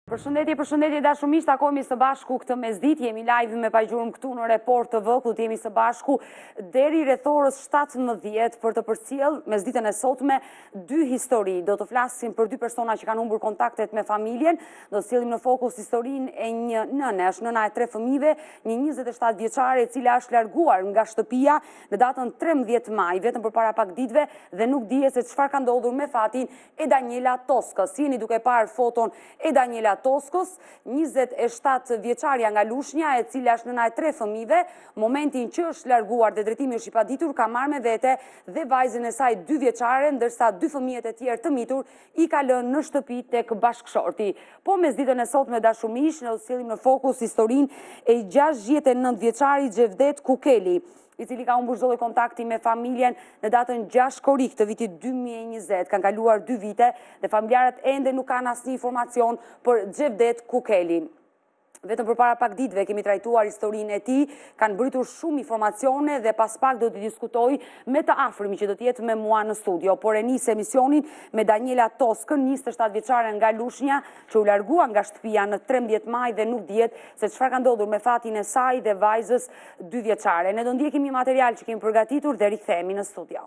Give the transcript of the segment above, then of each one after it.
Përshëndetje dashumisht, takohemi së bashku këtë mesditë, jemi live me paqurëm këtu në Report TV, ku jemi së bashku deri rreth orës 17 për të përcjell mesditën e sotme dy histori. Do të flasim për dy persona që kanë humbur kontaktet me familjen, do të sjellim në fokus historinë e një nëne, është nëna e 3 fëmijëve, një 27 vjeçare e cila është larguar nga shtëpia në datën 13 maj, vetëm përpara pak ditëve dhe nuk dihet se çfarë ka ndodhur me fatin e Daniela Toskës. Jeni duke parë foton e Daniela Toskës, 27 vjeçarja nga Lushnja, e cila është nëna e 3 fëmijëve, momentin që është larguar dhe drejtimi është i paditur, ka marrë me vete dhe vajzën e saj 2 vjeçare, ndërsa 2 fëmijët e tjerë të mitur i ka lënë në shtëpi tek bashkëshorti. Po mesditën e sotme dashumish, ne do të sjellim në fokus historinë e 69 vjeçarit Xhevdet Kukeli, i cili ka humbur çdo lloj kontakti me familjen në datën 6 korrik të vitit 2020. Kanë kaluar 2 vite dhe familjarët ende nuk kanë asnjë informacion për Xhevdet Kukelin. Vetëm përpara pak ditëve kemi trajtuar historinë e tij, kanë mbritur shumë informacione dhe pas pak do të diskutoj me të afërmi që do të jetë me mua në studio. Por e nis emisionin me Daniela Toskën, 27 vjeçare nga Lushnja, që u largua nga shtëpia në 13 maj dhe nuk dihet se çfarë ka ndodhur me fatin e saj dhe vajzës 2 vjeçare. Ne do ndjekim një material që kemi përgatitur dhe rikthehemi në studio.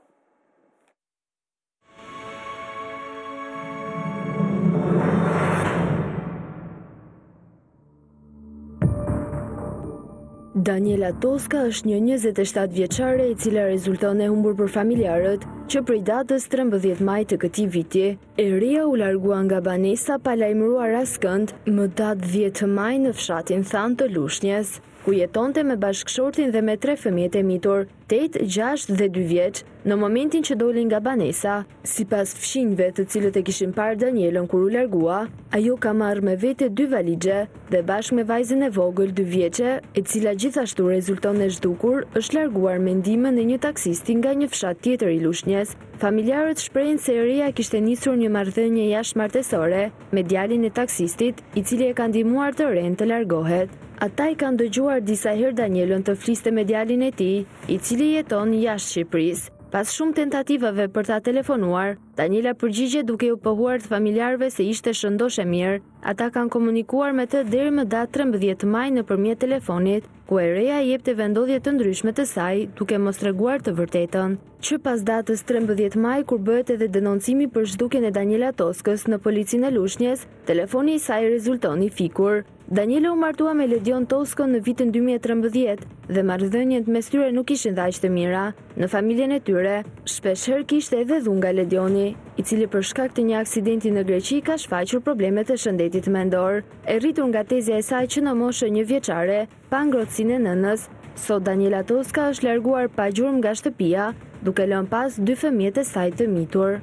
Daniela Toska është një 27 vjeçare e cila rezulton e humbur për familjarët që prej datës 13 maj të këtij viti, e reja u largua nga banesa pa lajmëruar askënd më datë 10 maj në fshatin Than të Lushnjës, ku jetonte me bashkëshortin dhe me 3 fëmijët e mitur, 8, 6 dhe 2 vjeç, në momentin që doli nga banesa. Sipas fshinjve të cilët e kishin parë Danielën kur u largua, ajo ka marrë me vete 2 valixhe dhe bashkë me vajzën e vogël 2 vjeçe, e cila gjithashtu rezulton e zhdukur, është larguar me ndihmën e një taksisti nga një fshat tjetër i Lushnjës. Familjarët shprehin se e reja kishte nisur një marrëdhënie jashtëmartësore me djalin e taksistit, i cili e ka ndihmuar të ren të largohet. Ata i kanë dëgjuar disa herë Danielën të fliste me djalin e tij, i cili jeton jashtë Shqipërisë. Pas shumë tentativave për ta telefonuar, Daniela përgjigje duke u pohuar të familjarëve se ishte shëndosh e mirë. Ata kanë komunikuar me të deri më datë 13 maj nëpërmjet telefonit, ku e reja i jepte vendodhje të ndryshme të saj, duke mos treguar të vërtetën. Që pas datës 13 maj, kur bëhet edhe denoncimi për zhdukjen e Daniela Toskës në policinë e Lushnjës, telefoni i saj rezulton i fikur. Daniela u martua me Ledion Toskën në vitin 2013 dhe marrëdhëniet mes tyre nuk ishin aq të mira. Në familjen e tyre, shpeshherë kishte edhe dhunë nga Ledioni, i cili për shkak të një aksidenti në Greqi ka shfaqur probleme të shëndetit mendor. E rritur nga tezja e saj që në moshë 1 vjeçare, pa ngrohtësinë e nënës, sot Daniela Toska është larguar pa gjurmë nga shtëpia, duke lënë pas 2 fëmijët e saj të mitur.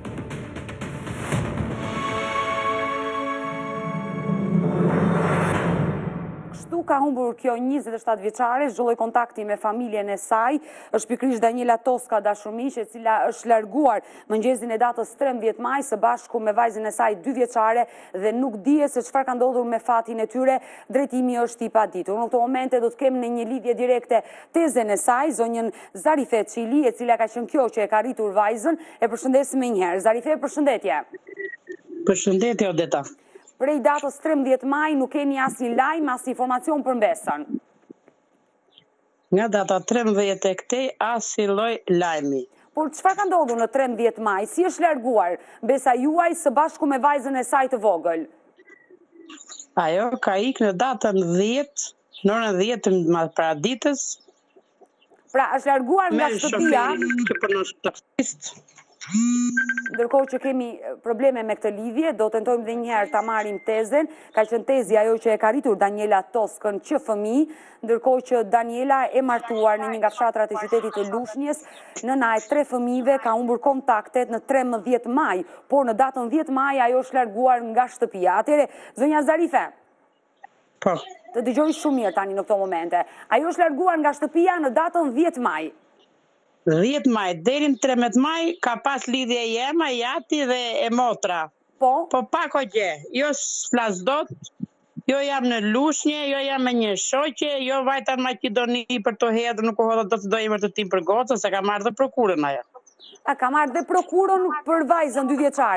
Ka humbur kjo 27 vjeçare, çdo lloj kontakti me familjen e saj, është pikërisht Daniela Toska dashumish, e cila është larguar mëngjesin e datës 13 maj së bashku me vajzën e saj 2 vjeçare dhe nuk dihet se çfarë ka ndodhur me fatin e tyre, drejtimi është i paditur. Në këtë momente do të kemi në një lidhje direkte tezën e saj, zonjën Zarife Çili, e cila ka qenë kjo që e ka rritur vajzën. E përshëndesim më njëherë. Zarife, përshëndetje. Përshëndetje Odeta. Prej datës 13 maj nuk keni asnjë lajm, asnjë informacion për mbesën. Nga data 13 e këtej asnjë lloj lajmi. Por çfarë ka ndodhur në 13 maj? Si është larguar mbesa juaj së bashku me vajzën e saj të vogël? Ajo ka ikë në datën 10, në orën 10 të paraditës. Pra është larguar nga shtëpia. Që punon taksist. Ndërkohë që kemi probleme me këtë lidhje, do tentojmë edhe një herë ta marrim tezën. Ka qenë tezi ajo që e ka rritur Daniela Toskën që fëmijë, ndërkohë që Daniela e martuar në një nga fshatrat e qytetit të Lushnjës, nëna e 3 fëmijëve ka humbur kontaktet në 13 maj, por në datën 10 maj ajo është larguar nga shtëpia. Atëherë, zonja Zarife. Po. Të dëgjoj shumë mirë tani në këto momente. Ajo është larguar nga shtëpia në datën 10 maj. 10 maj, deri në 13 maj, ka pas lidhje jema, jati dhe e motra. Po? Po pak o gjë, jo s'flas dot, jo jam në Lushnjë, jo jam me një shoqe, jo vajta në Maqedoni për të hedhur, nuk u hodha do të do emër të tim për gocën, se ka marrë dhe prokurën ajo. A ka marrë dhe prokurën për vajzën 2 vjeçare?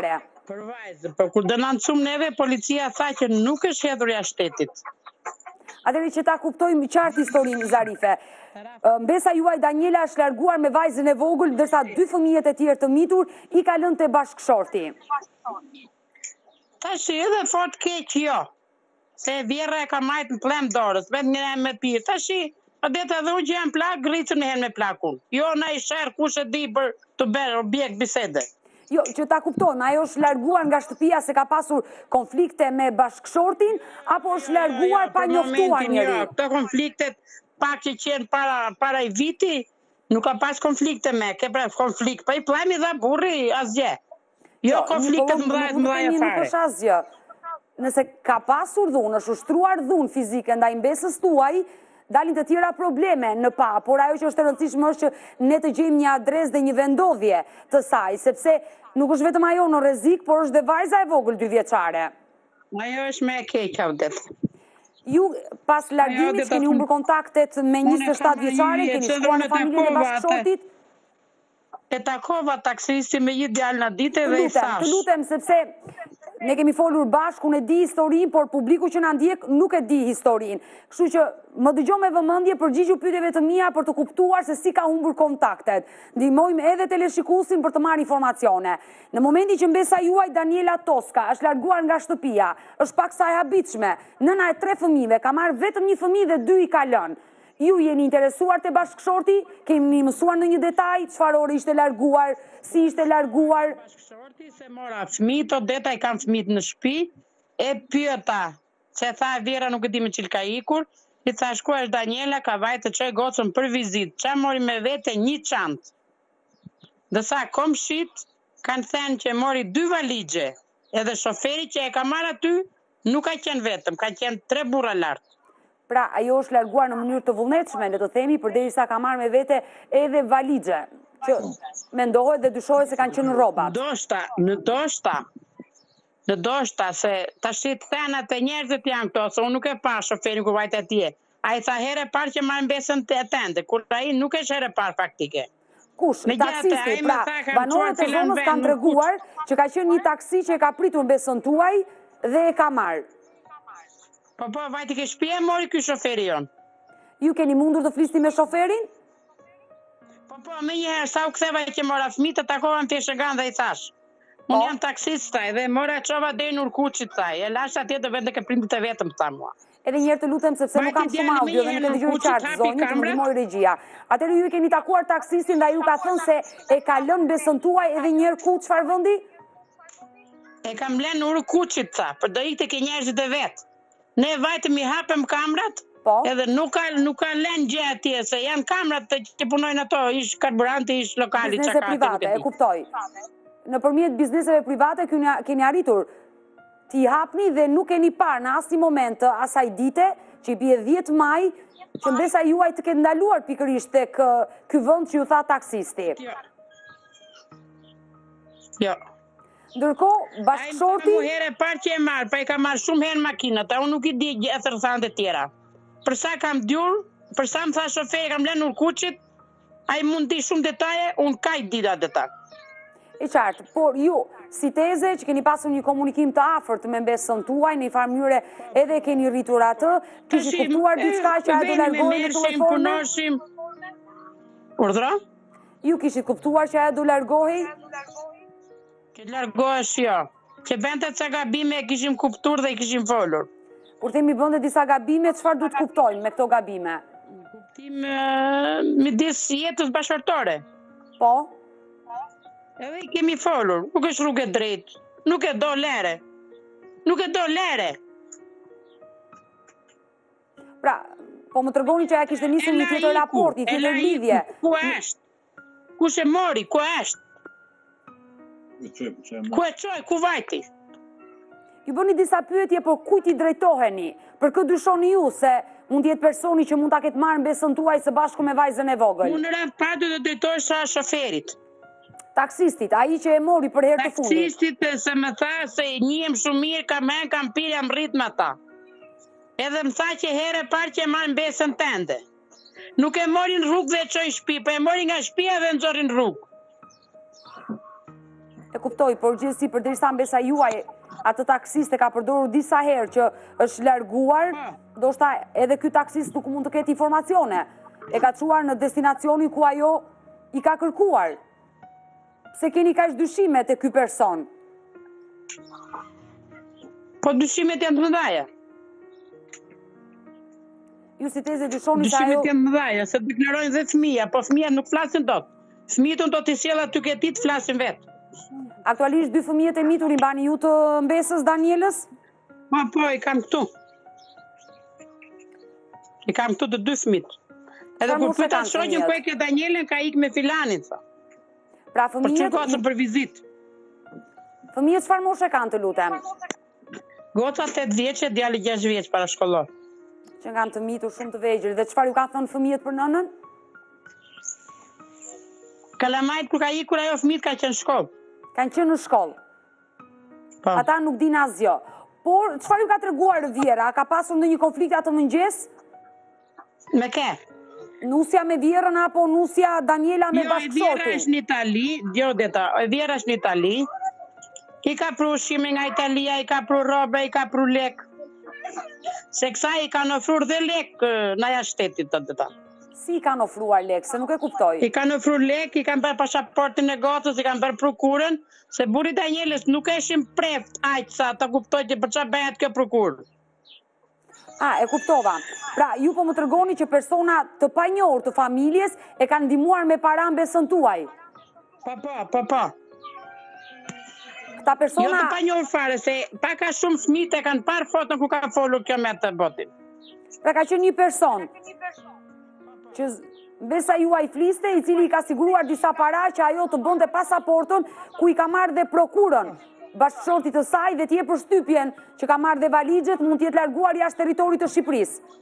Për vajzë, për kur dënan cumë neve, policia tha që nuk është hedhur jashtë shtetit. Atëri që ta kuptojmë qartë historinë, Zarife. Mbesa juaj Daniela është larguar me vajzën e vogël, ndërsa 2 fëmijët e tjerë të mitur i ka lënë te bashkëshorti. Tash edhe fort keq jo. Se vjerra e ka majtë në plem dorës, vetë një me pirë. Tash Adeta dhe unë që jam plak, gritën e hen me plakun. Jo, na i shërë kush e di për të bërë objekt bisede. Jo, që ta kuptojmë, ajo është larguar nga shtëpia se ka pasur konflikte me bashkëshortin, apo është larguar pa njoftuar njëri? Jo, këto konfliktet pak që qenë para i viti, nuk ka pas konflikte me, ke pra konflikt, pa i plemi dhe burri, asgje. Jo, konfliktet mdhaja fare. Nuk është asgjë. Nëse ka pasur dhunë, është ushtruar dhunë fizike ndaj mbesës tuaj, dalin të tjera probleme në pa, por ajo që është e rëndësishme është që ne të gjejmë një adres dhe një vendodhje të saj, sepse nuk është vetëm ajo në rrezik, por është dhe vajza e vogël 2 vjeçare. Ajo është me e keq vdet. Ju pas largimit keni humbur kontaktet me 27 vjeçare, keni shkuar në familjen e bashkëshortit? E takova taksisti me një djalë në ditë dhe i thash. Të lutem, sepse ne kemi folur bashkë, unë e di historinë, por publiku që na ndjek nuk e di historinë. Kështu që më dëgjoj me vëmendje, përgjigju pyetjeve të mia për të kuptuar se si ka humbur kontaktet. Ndihmojmë edhe teleshikuesin për të marrë informacione. Në momentin që mbesa juaj Daniela Toska është larguar nga shtëpia, është paksa e habitshme. Nëna e 3 fëmijëve ka marrë vetëm 1 fëmijë dhe 2 i ka lënë. Ju jeni interesuar të bashkëshorti? Kemi mësuar në një detaj? Çfarë ore ishte larguar? Si ishte larguar? Bashkëshorti se mora fëmijët, detaj kanë fëmijët në shtëpi, e pyeta, se tha Vera nuk e di me çil ka ikur, i tha shku është Daniela, ka vajtë të çoj gocën për vizitë. Çfarë mori me vete? Një çantë. Dësa komshit kanë thënë që mori 2 valigje, edhe shoferi që e ka marrë aty nuk ka qenë vetëm, ka qenë 3 burra lartë. Pra, ajo është larguar në mënyrë të vullnetshme, le të themi, përderisa ka marrë me vete edhe valigje, që mendohet dhe dyshohet se kanë qenë rrobat. Ndoshta, se tashit thënat e njerëzit janë këto, se unë nuk e pa shoferin kur vajte atje. A i tha herë parë që marrë mbesën të tende, kur ai nuk është herë parë faktike. Kush? Taksisti, pra, banorët e zonës kanë treguar që ka qenë një taksi që e ka pritur mbesën tuaj dhe e ka marrë. Po, vajti ke shtëpi e mori ky shoferi jon. Ju keni mundur të flisni me shoferin? Po, me njëherë, sa u ktheva që mora fëmijë të takova në Fjeshegan dhe i thash. Unë jam taksist thaj dhe mora çova deri në Urkuçit thaj. E lash atje të vende ke prindit e vetëm tha mua. Edhe një herë të lutem sepse nuk kam shumë audio dhe nuk e dëgjoj qartë zonjë, të më ndihmoj regjia. Atëherë ju keni takuar taksistin dhe ai ju ka thënë se e ka lënë mbesën tuaj edhe një herë ku çfarë vendi? E kam lënë në Urkuçit tha, për do ikte ke njerëzit e vet. Ne vajtëm i hapëm kamrat, edhe nuk ka lënë gjë atje, se janë kamrat që punojnë ato, ish karburanti, ish lokali, biznese private, e kuptoj. Nëpërmjet bizneseve private keni arritur t'i hapni dhe nuk keni parë në asnjë moment të asaj dite, që i bie 10 maj, që mbesa juaj të ketë ndaluar pikërisht tek ky vend që ju tha taksisti. Jo. Ndërkohë, bashkëshorti... Ai herë e parë që e marr, pa i ka marrë shumë herë makinat, unë nuk i di gjethër thanë të tjera. Përsa kam djur, përsa më tha shoferi kam lënë Urkuçit, ai mund di shumë detaje, unë ka i dita detaj. E qartë, por ju, si teze që keni pasur një komunikim të afërt me mbesën tuaj, në një farë mënyrë edhe keni rritur atë, kishit kuptuar diçka që ai do largohej në këtë formë? Urdhra? Ju kishit kuptuar që ai do largohej? Që largohesh jo. Që bënte ca gabime e kishim kuptuar dhe i kishim folur. Kur themi bënte disa gabime, çfarë duhet kuptojnë me këto gabime? Kuptim midis jetës bashkëtorë. Po? Edhe i kemi folur, nuk është rrugë e drejtë, nuk e do lere. Nuk e do lere. Pra, po më tregoni që ajo kishte nisur një tjetër raport, një tjetër lidhje. Ku është? Kush e mori? Ku është? Ku e çoj? Ku vajti? Ju bëni disa pyetje për kujt i drejtoheni, për kë dyshoni ju se mund të jetë personi që mund ta ketë marrë mbesën tuaj së bashku me vajzën e vogël. Unë rreth pa do të drejtohesh sa shoferit. Taksistit, ai që e mori për herë të fundit. Taksistit se më tha se njihem shumë mirë, kam pirë, jam rrit me ata. Edhe më tha që herë e parë që e marr mbesën tende. Nuk e morin rrugë dhe e çoj në shtëpi, po e morin nga shtëpia dhe nxorrin rrugë. kuptoj, por gjithsesi përderisa mbesa juaj atë taksiste ka përdorur disa herë që është larguar, ndoshta edhe ky taksist nuk mund të ketë informacione. E ka çuar në destinacionin ku ajo i ka kërkuar. Pse keni kaq dyshime te ky person? Po dyshimet janë të mëdha. Ju si teze dyshoni se ajo... Dyshimet janë mëdha, se deklarojnë dhe fëmija, po fëmija nuk flasin dot. Fëmijët do t'i sjell aty ke ti të flasin vetë. Aktualisht dy fëmijët e mitur i bani ju të mbesës Danielës? Po, i kam këtu. I kam këtu të dy fëmijët. Edhe kur pyeta shoqën ku e ke Danielën, ka ikë me filanin, tha. Pra fëmijët... Për çfarë për vizitë. Fëmijët çfarë moshe kanë, të lutem? Goca 8 vjeçë, djali 6 vjeç parashkollor. Që kanë të mitur shumë të vegjël. Dhe çfarë ju ka thënë fëmijët për nënën? Kalamajt kur ka ikur ajo fëmijët ka qenë në shkollë. Kanë qenë në shkollë. Po. Ata nuk dinë asgjë. Por çfarë ju ka treguar Vjera? Ka pasur ndonjë konflikt atë mëngjes? Me ke? Nusja me Vjerën apo nusja Daniela me bashkëshortin? Vjera është në Itali, Vjera është në Itali. I ka pru ushqime nga Italia, i ka pru robe, i ka pru lek. Se kësa i kanë ofruar dhe lek në ja shtetit të. Si i kanë ofruar lek, se nuk e kuptoj. I kanë ofruar lek, i kanë bërë pasaportin e gocës, i kanë bërë prokurën, se burri Danielës nuk eshin preft aq sa të kuptoj që për çfarë bëhet kjo prokurë. E kuptova. Pra, ju po më tregoni që persona të panjohur të familjes e kanë ndihmuar me para mbesën tuaj. Po. Këta persona... Jo të panjohur fare, se paka shumë fëmijë e kanë parë foton ku ka folur kjo me të botin. Pra ka qenë një person që mbesa juaj fliste, i cili i ka siguruar disa para që ajo të bënte pasaportën, ku i ka marrë dhe prokurën bashkëshortit të saj dhe t'jep përshtypjen që ka marrë dhe valixhet, mund t'jetë larguar jashtë territorit të Shqipërisë.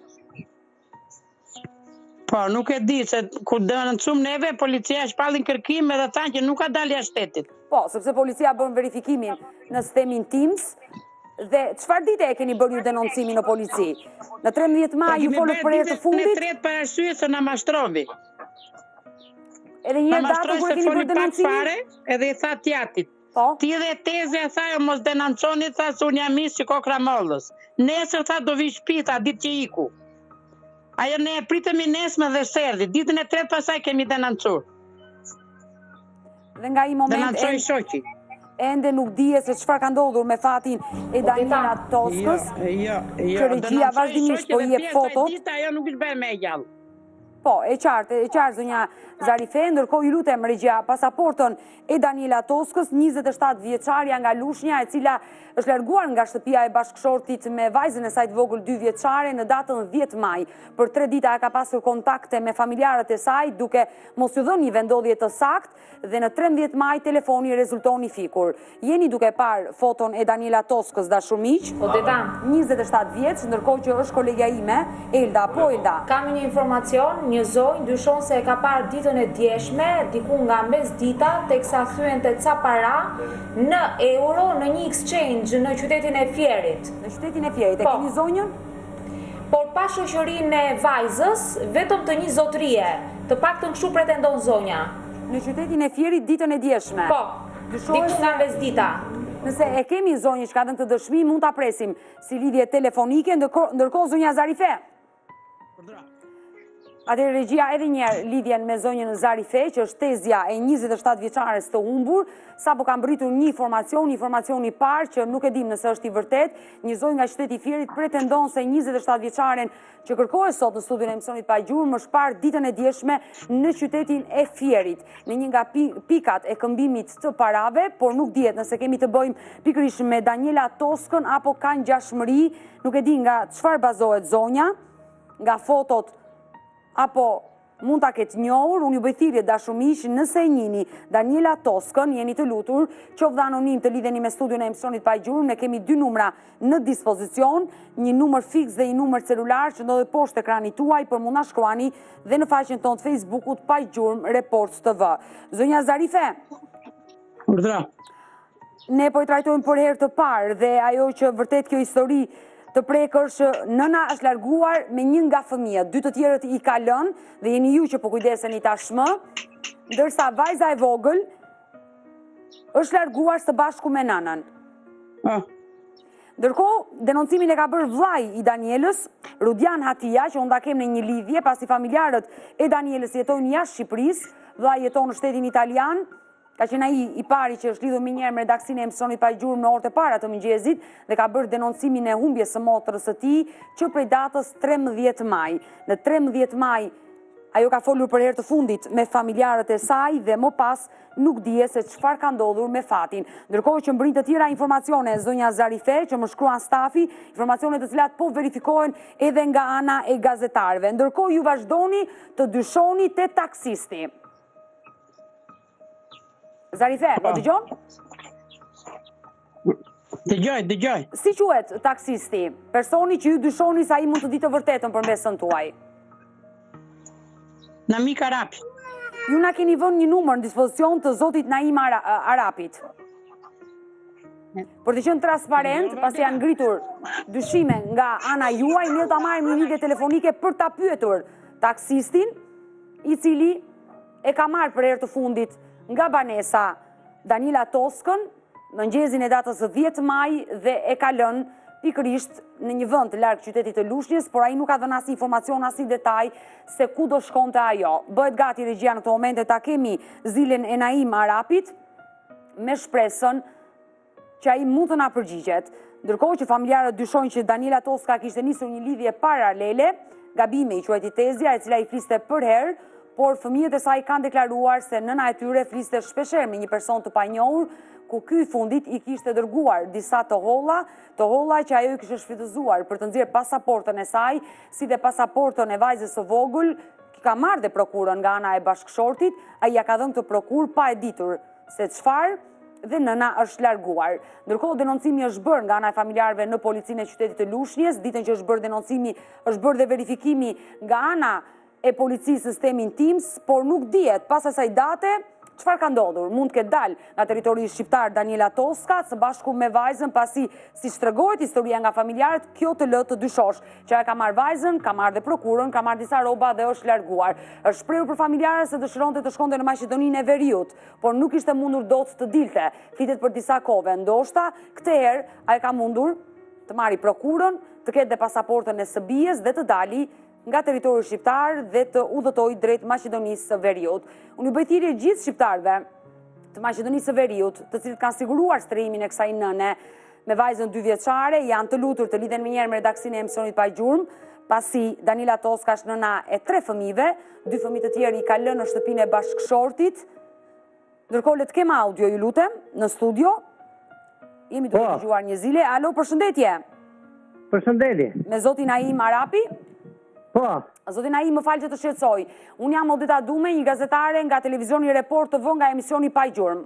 Po, nuk e di, se kur denoncuam neve, policia shpallin kërkim edhe thanë që nuk ka dalë jashtë shtetit. Po, sepse policia bën verifikimin në sistemin Teams, dhe çfarë dite e keni bërë ju denoncimin në polici? Në 13 maj ju folët për herë të fundit? Në 3 për arsye se na mashtrovi. Edhe një datën kur e keni bërë denoncimin? Edhe i tha tjatit. Po? Ti dhe teze e tha jo mos denonconi, tha se unë jam ish që kokra mollës. Nesër tha do vi shtëpi, tha ditë që iku. Ajo ne e pritemi nesme dhe serdhi, ditën e 3 pasaj kemi denoncuar. Dhe nga i moment denoncoi shoqi. Ende nuk dije se çfarë ka ndodhur me fatin e Daniela Toskës. Jo. Që regjia vazhdimisht po i jep fotot. Ajo nuk është bërë me gjallë. Po, e qartë zonja Zarife, ndërkohë ju lutem regjia pasaportën e Daniela Toskës, 27 vjeçarja nga Lushnja, e cila është larguar nga shtëpia e bashkëshortit me vajzën e saj të vogël 2 vjeçare në datën 10 maj. Për 3 dita ka pasur kontakte me familjarët e saj, duke mos u dhënë një vendodhje të saktë dhe në 13 maj telefoni rezultoni fikur. Jeni duke parë foton e Daniela Toskës, dashur miq, 27 vjeç, ndërkohë që është kolegja ime, Elda. Po, Elda. Kam një informacion, një zonjë dyshon se e ka parë ditën e djeshme, diku nga mesdita, teksa thyen te ca para në euro në një exchange në qytetin e Fierit. Në qytetin e Fierit, e keni zonjën? Por pa shoqërinë e vajzës, vetëm të një zotërie, të paktën kështu pretendon zonja. Në qytetin e Fierit ditën e djeshme? Po, diku nga mesdita. Nëse e kemi zonjë që ka dhënë të dëshmi, mund ta presim si lidhje telefonike, ndërkohë zonja Zarife. Atëherë regjia edhe njerë lidhjen me zonjën Zarife, që është tezja e 27 vjeçares të humbur, sapo ka mbritur një informacion i parë që nuk e dim nëse është i vërtet, një zonjë nga qyteti i Fierit pretendon se 27 vjeçaren që kërkohet sot në studion e emisionit pa gjurmë është parë ditën e djeshme në qytetin e Fierit, në një nga pikat e këmbimit të parave, por nuk dihet nëse kemi të bëjmë pikërisht me Daniela Toskën apo ka ngjashmëri, nuk e di nga çfarë bazohet zonja, nga fotot apo mund ta ketë njohur. Unë ju bëj thirrje dashur miq, nëse e njihni Daniela Toskën, jeni të lutur, qoftë anonim të lidheni me studion e emisionit pa gjurmë, ne kemi 2 numra në dispozicion, një numër fiks dhe një numër celular që ndodhet poshtë ekranit tuaj, për mund na shkruani dhe në faqen tonë të Facebookut pa gjurmë Report TV. Zonja Zarife. Urdhra. Ne po i trajtojmë për herë të parë dhe ajo që vërtet kjo histori të prekër që nëna është larguar me një nga fëmijët, 2 të tjerët i ka lënë dhe jeni ju që po kujdeseni tashmë, ndërsa vajza e vogël është larguar së bashku me nanën. Ndërkohë, denoncimin e ka bërë vllai i Danielës, Rudian Hatia, që unë ta kem në një lidhje, pasi familjarët e Danielës jetojnë jashtë Shqipërisë, vllai jeton në shtetin italian, ka qenë ai i pari që është lidhur më njëherë me redaksinë e emisionit pa gjurmë në orët e para të mëngjesit dhe ka bërë denoncimin e humbjes së motrës së tij që prej datës 13 maj. Në 13 maj ajo ka folur për herë të fundit me familjarët e saj dhe më pas nuk dije se çfarë ka ndodhur me Fatin. Ndërkohë që mbrin të tjera informacione zonja Zarife, që më shkruan stafi, informacione të cilat po verifikohen edhe nga ana e gazetarëve. Ndërkohë ju vazhdoni të dyshoni te taksisti. Zarife, po dëgjon? Dëgjoj. Si quhet taksisti? Personi që ju dyshoni se ai mund të ditë të vërtetën për mesën tuaj. Namik Arapi. Ju na keni vënë një numër në dispozicion të zotit Naim Arapit. Për të qenë transparent, pasi janë ngritur dyshime nga ana juaj, ne do ta marrim një lidhje telefonike për ta pyetur taksistin, i cili e ka marrë për herë të fundit nga banesa Daniela Toskën, në mëngjesin e datës 10 maj dhe e ka lënë pikërisht në një vend të larg qytetit të Lushnjës, por ai nuk ka dhënë asnjë informacion, asnjë detaj se ku do shkonte ajo. Bëhet gati regjia në këtë moment e ta kemi zilën e Naim Arapit me shpresën që ai mund të na përgjigjet. Ndërkohë që familjarët dyshojnë që Daniela Toska kishte nisur një lidhje paralele, gabime i quajti Tezja, e cila i fliste për herë, por fëmijët e saj kanë deklaruar se nëna e tyre fliste shpeshherë me një person të panjohur, ku ky fundit i kishte dërguar disa të holla që ajo i kishte shfrytëzuar për të nxjerrë pasaportën e saj, si dhe pasaportën e vajzës së vogël, që ka marrë dhe prokurën nga ana e bashkëshortit, ai ja ka dhënë këtë prokurë pa e ditur se çfarë dhe nëna është larguar. Ndërkohë denoncimi është bërë nga ana e familjarëve në policinë e qytetit të Lushnjës, ditën që është bërë denoncimi, është bërë dhe verifikimi nga ana e policisë së sistemin TIMS, por nuk dihet pas asaj date çfarë ka ndodhur. Mund të ketë dalë nga territori shqiptar Daniela Toska së bashku me vajzën, pasi siç tregohet historia nga familjarët, kjo të lë të dyshosh që ai ka marrë vajzën, ka marrë dhe prokurën, ka marrë disa rroba dhe është larguar. Është shprehur për familjarët se dëshironte të shkonte në Maqedoninë e Veriut, por nuk ishte mundur dot të dilte. Flitet për disa kohë, ndoshta këtë herë ai ka mundur të marrë prokurën, të ketë dhe pasaportën e së bijës dhe të dali nga territori shqiptar dhe të udhëtoj drejt Maqedonisë së Veriut. Unë ju bëj thirrje gjithë shqiptarëve të Maqedonisë së Veriut, të cilët kanë siguruar strehimin e kësaj nëne me vajzën 2 vjeçare, janë të lutur të lidhen menjëherë me redaksinë e emisionit pa gjurmë, pasi Daniela Toska është nëna e 3 fëmijëve, 2 fëmijë të tjerë i ka lënë në shtëpinë e bashkëshortit. Ndërkohë le të kem audio, ju lutem, në studio. Jemi duke dëgjuar një zile. Alo, përshëndetje. Përshëndetje. Me zotin Naim Arapi? Po. Zotin Naim, më falë që të shqetësoj. Unë jam Odeta Dume, një gazetare nga televizioni Report TV nga emisioni pa gjurmë.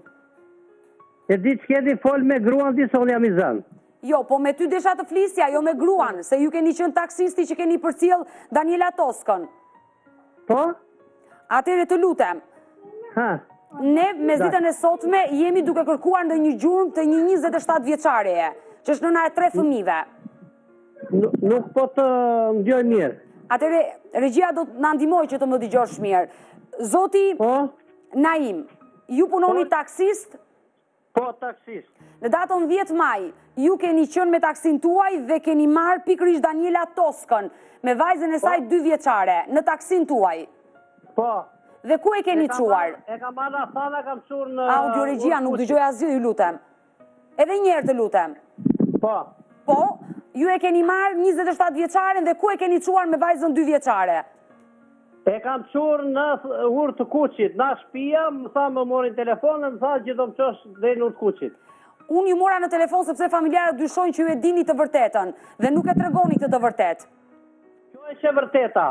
E di që keni fol me gruan ti, se unë jam i zënë. Jo, po me ty desha të flisja, jo me gruan, se ju keni qenë taksisti që keni përcjell Daniela Toskën. Po? Atëre të lutem. Ha. Ne me ditën e sotme jemi duke kërkuar ndonjë gjurmë të një 27 vjeçareje, që është nëna e 3 fëmijëve. Nuk po të ndjoj mirë. Atëre, regjia do të na ndihmojë që të më dëgjosh mirë. Zoti Naim, ju punoni taksist? Po, taksist. Në datën 10 maj, ju keni qenë me taksin tuaj dhe keni marrë pikërisht Daniela Toskën me vajzën e saj 2 vjeçare në taksin tuaj. Po. Dhe ku e keni çuar? E kam marrë Afana, kam çuar në Audio regjia, nuk dëgjoj asgjë, ju lutem. Edhe një herë të lutem. Po. Po, ju e keni marrë 27 vjeçaren dhe ku e keni çuar me vajzën 2 vjeçare? E kam çuar në Urtë të Kuqit, në shtëpia, më tha më morin telefonin, më tha që do më çosh deri në Urtë të Kuqit. Unë ju mora në telefon sepse familjarët dyshojnë që ju e dini të vërtetën dhe nuk e tregoni të vërtetë. Kjo është e vërteta.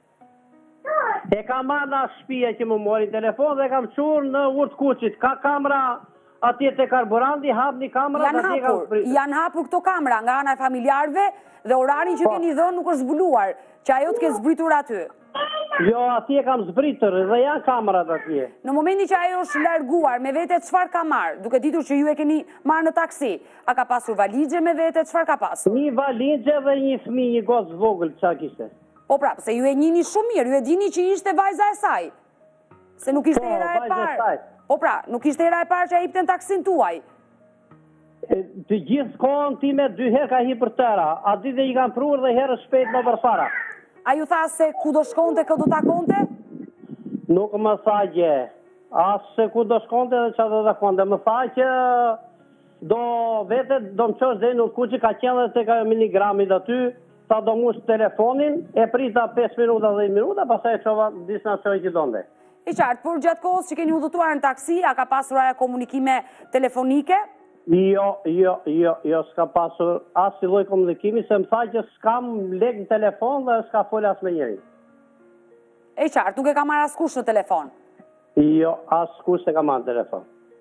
E kam marrë në shtëpia që më morin telefon dhe kam çuar në Urtë të Kuqit. Ka kamera atje te karburanti, hap një kamera janë hapur këto kamera nga ana e familjarëve dhe orarin që keni dhënë nuk është zbuluar, që ajo të ketë zbritur aty. Jo, atje kam zbritur dhe janë kamerat atje. Në momentin që ajo është larguar, me vete çfarë ka marrë? Duke ditur që ju e keni marrë në taksi, a ka pasur valixhe me vete, çfarë ka pasur? Një valixhe dhe një fëmijë, një gocë vogël, çfarë kishte? Po prapë, se ju e njihni shumë mirë, ju e dini që ishte vajza e saj. Se nuk ishte era e parë. Po pra, nuk ishte era e parë që a hipte në taksin tuaj? Të gjithë kohën time 2 herë ka hi për tëra. A ditë i kanë prur dhe herë shpejt më përpara. A ju tha se ku do shkonte, kë do takonte? Nuk më tha gjë. Asë se ku do shkonte dhe që do takonte. Më tha që do më qosh dhe në ku që ka qenë dhe të ka miligramit aty, ta do mush telefonin, e prita 5 minuta 10 minuta, pasaj e qova disë në qoj që donde. I qartë, për gjatë kohës që keni udhëtuar në taksi, a ka pasur aja komunikime telefonike? Jo, s'ka pasur asë si lloj komunikimi, se më tha që s'kam lek në telefon dhe s'ka folë as me njëri. E qartë, nuk e ka marrë askush në telefon? Jo, askush e ka marrë në telefon.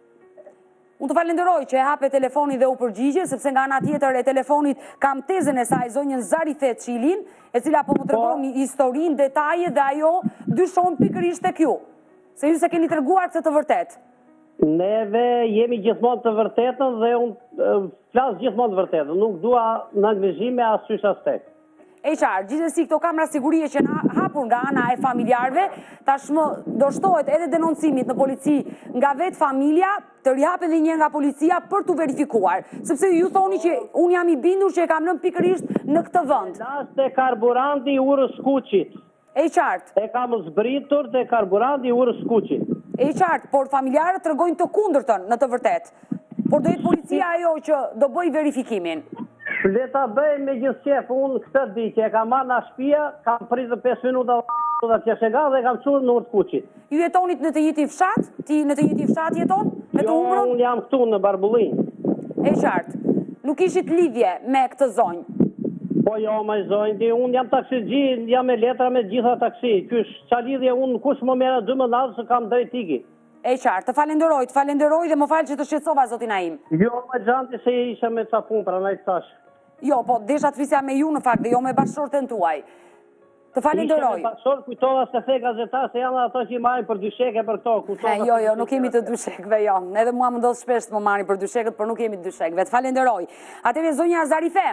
Unë të falenderoj që e hape telefoni dhe u përgjigje, sepse nga ana tjetër e telefonit kam tezën e saj zonjën Zarifet Çilin, e cila po më tregon një historinë, detaje dhe ajo dyshon pikërisht tek ju. Se ju se keni treguar këtë të vërtet. Neve jemi gjithmonë të vërtetën dhe unë flas gjithmonë të vërtetën. Nuk dua neglizhime asysh as tek. E qartë, gjithsesi këto kamera sigurie që na hapur nga ana e familjarëve, tashmë do shtohet edhe denoncimit në polici nga vetë familja, të rihapen dhe një nga policia për të verifikuar. Sepse ju thoni që unë jam i bindur që e kam lënë pikërisht në këtë vend. Lasë e karburanti i urës Kuqit. E qartë. E kam zbritur dhe karburanti i urës Kuqit. E qartë, por familjarët tregojnë të kundërtën në të vërtet. Por do jetë policia ajo që do bëj verifikimin. Le ta bëj me gjithë qef, unë këtë di që e kam marrë në shtëpia, kam pritë 5 minuta dhe qeshega dhe kam qurë në urtë Kuqit. Ju jetonit në të njëjtin fshat? Ti në të njëjtin fshat jeton? Jo, unë jam këtu në Barbullin. E qartë, nuk ishit lidhje me këtë zonjë? Po jo, me zonjë, unë jam taksigji, jam me letra me gjitha taksi. Kysh, qa lidhje unë kush më mera 12 se kam drejt tiki. E qartë, të falenderoj dhe më falë që të shqetësova, zotin Aim. Jo, me gjanti se isha me ca punë, pra najtë tash. Jo, po, desha të fisja me ju në fakt dhe jo me bashkëshorten tuaj. Të falenderoj. Isha me bashkëshort, kujtova se the gazetar se janë ato që i marrin për dysheke për këto. Jo, nuk jemi të dyshekve, jo. Edhe mua më ndodh shpesh të më marrin për dysheket, por nuk jemi të dyshekve. Të falenderoj. Atëherë zonja Zarife.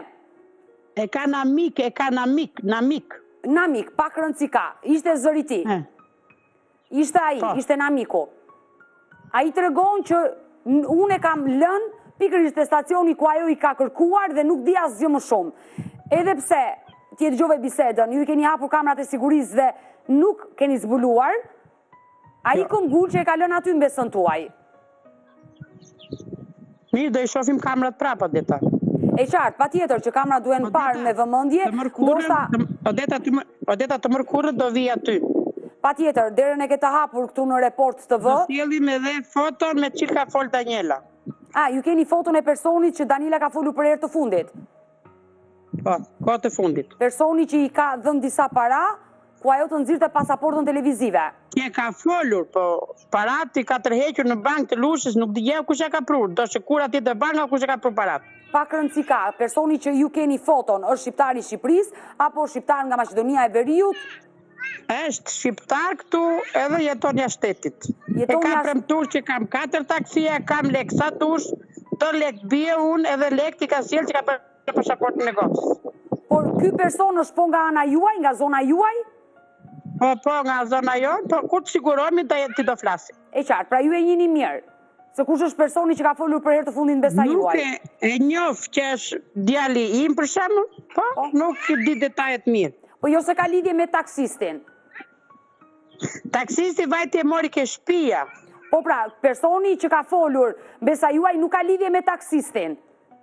E ka namik. Namik, pak rëndësi ka. Ishte zëri ti. Ishte ai, ishte namiku. Ai tregon që unë e kam lënë pikërisht te stacioni ku ajo i ka kërkuar dhe nuk di asgjë më shumë. Edhe pse ti e dëgjove bisedën, ju i keni hapur kamerat e sigurisë dhe nuk keni zbuluar, ai këmbgul që e ka lënë aty në besën tuaj. Mirë, do i shohim kamerat prapa deta. E qartë, patjetër që kamera duhen parë me vëmendje, Odeta të mërkurët do vi aty. Patjetër, derën e ke të hapur këtu në Report TV. Do sjellim edhe foton me çka ka fol Daniela. Ju keni foton e personit që Daniela ka folur për herë të fundit? Po, kohë të fundit. Personi që i ka dhënë disa para, ku ajo të nxirrte pasaportën televizive. Që ka folur, po parat i ka tërhequr në bank të Lushës, nuk di kush e ka prur. Do shkur atje te banka kush e ka prur parat. Pak rëndësi ka, personi që ju keni foton është shqiptar i Shqipërisë apo shqiptar nga Maqedonia e Veriut? Është shqiptar këtu edhe jeton jashtë shtetit. E ka premtuar që kam 4 taksia, kam lek sa dush, të lek bie unë edhe lek ti ka sjell që ka për pasaportën e gocës. Por ky person është po nga ana juaj, nga zona juaj? Po nga zona jonë, po kur të sigurohemi ti do flasim. E qartë, pra ju e njihni mirë. Se kush është personi që ka folur për herë të fundit në besa juaj? Nuk e njoh që është djali im për shembull, po nuk i di detajet mirë. Po jo se ka lidhje me taksistin. Taksisti vajti e mori ke shtëpia. Po pra, personi që ka folur besa juaj nuk ka lidhje me taksistin.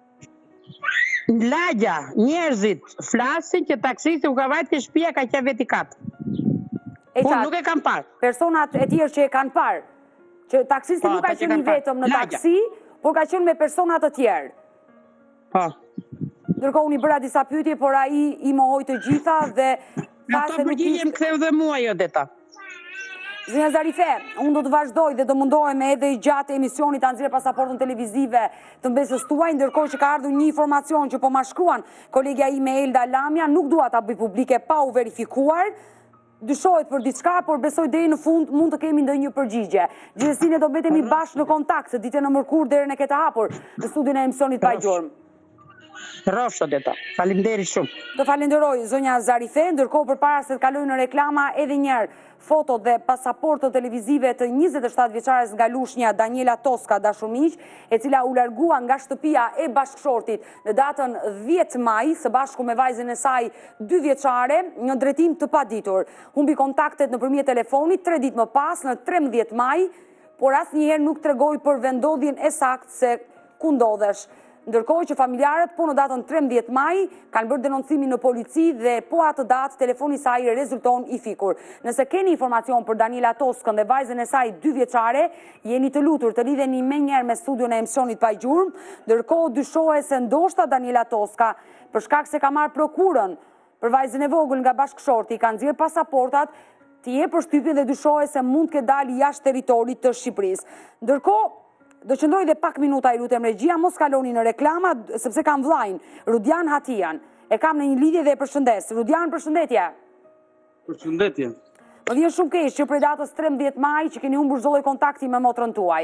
Lagja, njerëzit flasin që taksisti u ka vajt ke shtëpia ka qenë veti katë. Unë nuk e kam parë. Personat e tjerë që e kanë parë, që taksisti nuk ka qenë vetëm në taksi, por ka qenë me personat të tjerë. Po. Ndërkohë unë i bëra disa pyetje, por ai i mohoi të gjitha dhe tha se nuk ishte. Ktheu dhe mua jo deta. Zonja Zarife, unë do të vazhdoj dhe do mundohem edhe i gjatë emisionit ta nxjerr pasaportën televizive të mbesës tuaj, ndërkohë që ka ardhur një informacion që po ma shkruan kolegja ime Elda Lamja, nuk dua ta bëj publike pa u verifikuar. Dyshohet për diçka, por besoj deri në fund mund të kemi ndonjë përgjigje. Gjithsesi ne do mbetemi bashkë në kontakt, se ditën e mërkurë derën e ke të hapur në studion e emisionit Pa Gjurmë. Rrofsho deta. Faleminderit shumë. Të falenderoj, zonja Zarife, ndërkohë përpara se të kaloj në reklama, edhe njerë foto dhe pasaportë televizive të 27 vjeçares nga Lushnja, Daniela Toska, dashur miq, e cila u largua nga shtëpia e bashkëshortit në datën 10 maj, së bashku me vajzën e saj 2 vjeçare, në drejtim të paditur. Humbi kontaktet nëpërmjet telefonit 3 ditë më pas, në 13 maj, por asnjëherë nuk tregoi për vendodhjen e saktë se ku ndodhesh. Ndërkohë që familjarët po në datën 13 maj kanë bërë denoncimin në polici dhe po atë datë telefoni i saj rezulton i fikur. Nëse keni informacion për Daniela Toskën dhe vajzën e saj 2 vjeçare, jeni të lutur të lidheni menjëherë me studion e emisionit Pa Gjurmë, ndërkohë dyshohet se ndoshta Daniela Toska, për shkak se ka marrë prokurën për vajzën e vogël nga bashkëshorti, kanë nxjerrë pasaportat, të jep përshtypjen dhe dyshohet se mund të dalë jashtë territorit të Shqipërisë. Ndërkohë, do qëndroj dhe pak minuta, i lutem regjia, mos kaloni në reklama, sepse kam vllajin, Rudian Hatian. E kam në një lidhje dhe e përshëndes. Rudian, përshëndetje. Përshëndetje. Më vjen shumë keq që prej datës 13 maj që keni humbur çdo lloj kontakti me motrën tuaj.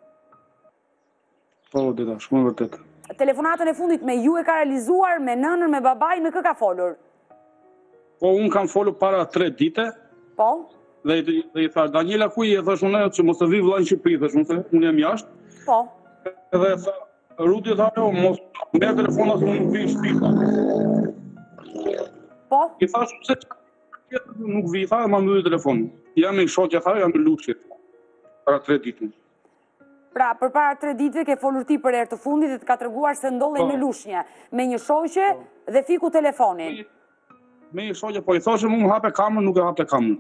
Po, deta, shumë vërtet. Telefonatën e fundit me ju e ka realizuar me nënën, me babaj, në kë ka folur? Po, unë kam folur para 3 dite. Po? Dhe i thash, Daniela ku je? Thash unë që mos të vi vllai në Shqipëri, thash unë jam jashtë. Po. Edhe tha, Rudi tha, mos merr telefonin se unë nuk vi në Shqipëri. Po? I thash se nuk vi, tha, ma mbylli telefonin. Jam me shoqja, tha, jam në Lushnjë. Para 3 ditë. Pra, përpara 3 ditëve ke folur ti për herë të fundit dhe të ka treguar se ndollej në Lushnjë me një shoqe dhe fiku telefonin. Me një shoqe, po i thoshe mu më hape kamën, nuk e hapte kamën.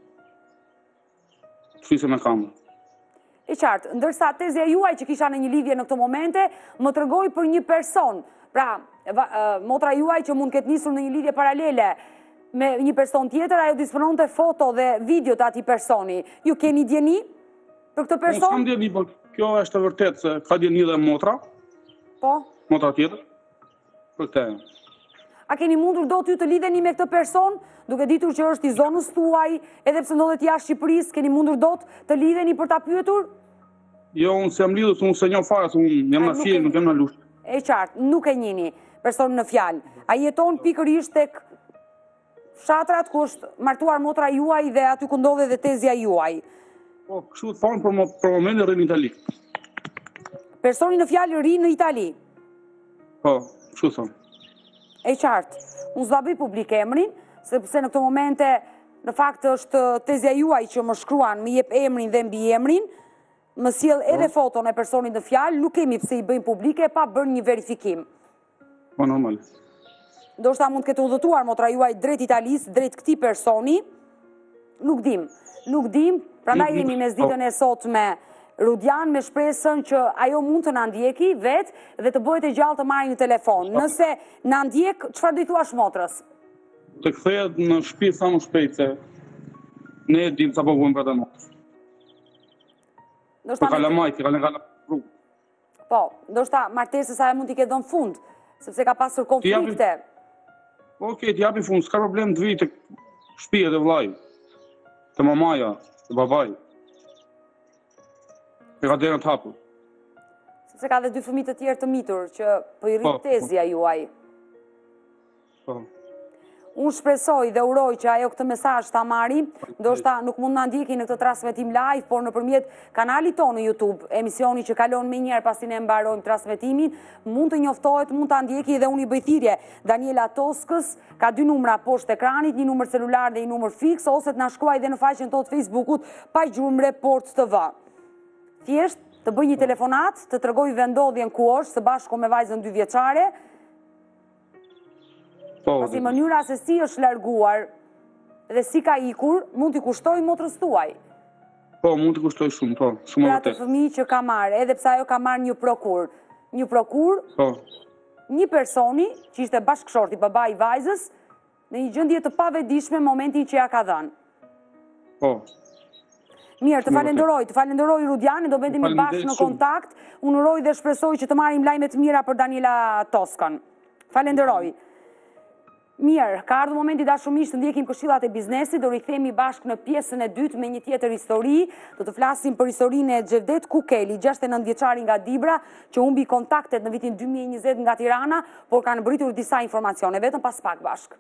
Fise me kamën. E qartë, ndërsa tezja juaj që kisha në një lidhje në këto momente, më tregoi për një person. Pra, motra juaj që mund ketë nisur në një lidhje paralele me një person tjetër, ajo dispononte foto dhe video të atij personi. Ju keni djeni për këtë person? Unë s'kam djeni, po kjo është e vërtet se ka djeni dhe motra. Po? Motra tjetër. Për këtë. A keni mundur do t'ju të lidheni me këtë person, duke ditur që është i zonës tuaj, edhe pse ndodhet jashtë Shqipërisë, keni mundur do të lidheni për ta pyetur? Jo, unë s'jam lidhur, unë se njeh fare, unë jam në Fier, nuk jam në Lushnjë. E qartë, nuk e njihni personin në fjalë. Ai jeton pikërisht tek fshatrat ku është martuar motra juaj dhe aty ku ndodhet dhe tezja juaj. Po, kështu të thonë për momentin rri në Itali. Personi në fjalë ri në Itali. Po, kështu thonë. E qartë, unë s'da bëj publik emrin, sepse në këto momente, në fakt është tezja juaj që më shkruan, më jep emrin dhe mbi emrin, më sjell edhe foton e personit në fjalë, nuk kemi pse i bëjmë publike pa bërë një verifikim. Po, normal. Ndoshta mund të ketë udhëtuar motra juaj drejt Italisë, drejt këtij personi, nuk dim, prandaj jemi me ditën e sotme Rudian me shpresën që ajo mund të na ndjeki vetë dhe të bëhet e gjallë të marrë një telefon. Nëse na ndjek, çfarë do i thuash motrës? Të kthehet në shtëpi sa më shpejt se ne e dim çfarë po bëjmë për atë motrë. Për kalamajt, rrugë. Po, ndoshta martesës ajo mund t'i ketë dhënë fund, sepse ka pasur konflikte. Okej, t'japi fund, s'ka problem të vi të shtëpia e vllai, të mamaja, të babai. E ka derën të hapur. Sepse ka dhe 2 fëmijë të tjerë të mitur që po i rrit tezja juaj. Po. Unë shpresoj dhe uroj që ajo këtë mesazh ta marri, ndoshta nuk mund na ndjeki në këtë transmetim live, por nëpërmjet kanalit tonë në YouTube, emisioni që kalon më njëherë pasi ne mbarojmë transmetimin, mund të njoftohet, mund ta ndjeki dhe unë i bëj thirrje Daniela Toskës, ka 2 numra poshtë ekranit, një numër celular dhe një numër fiks, ose të na shkruaj dhe në faqen tonë të Facebookut Pa Gjurmë Report TV. Thjesht të bëj një telefonat, të tregoj vendodhjen ku është, së bashku me vajzën 2 vjeçare, pasi mënyra se si është larguar dhe si ka ikur, mund t'i kushtoj motrës tuaj. Po, mund t'i kushtoj shumë, po, shumë Pra vërtet. të fëmijë që ka marrë, edhe pse ajo ka marrë një prokur, po, një personi që ishte bashkëshorti babai i vajzës, në një gjendje të pavetdijshme momentin që ja ka dhënë. Po. Mirë, të falenderoj Rudianin, do bëndemi bashkë në kontakt, unë uroj dhe shpresoj që të marrim lajme të mira për Daniela Toskën. Falenderoj. Mirë, ka ardhur momenti dashumisht të ndjekim këshillat e biznesit, do rikthehemi bashkë në pjesën e dytë me një tjetër histori. Do të flasim për historinë e Xhevdet Kukeli, 69 vjeçari nga Dibra, që humbi kontaktet në vitin 2020 nga Tirana, por kanë britur disa informacione, vetëm pas pak bashkë.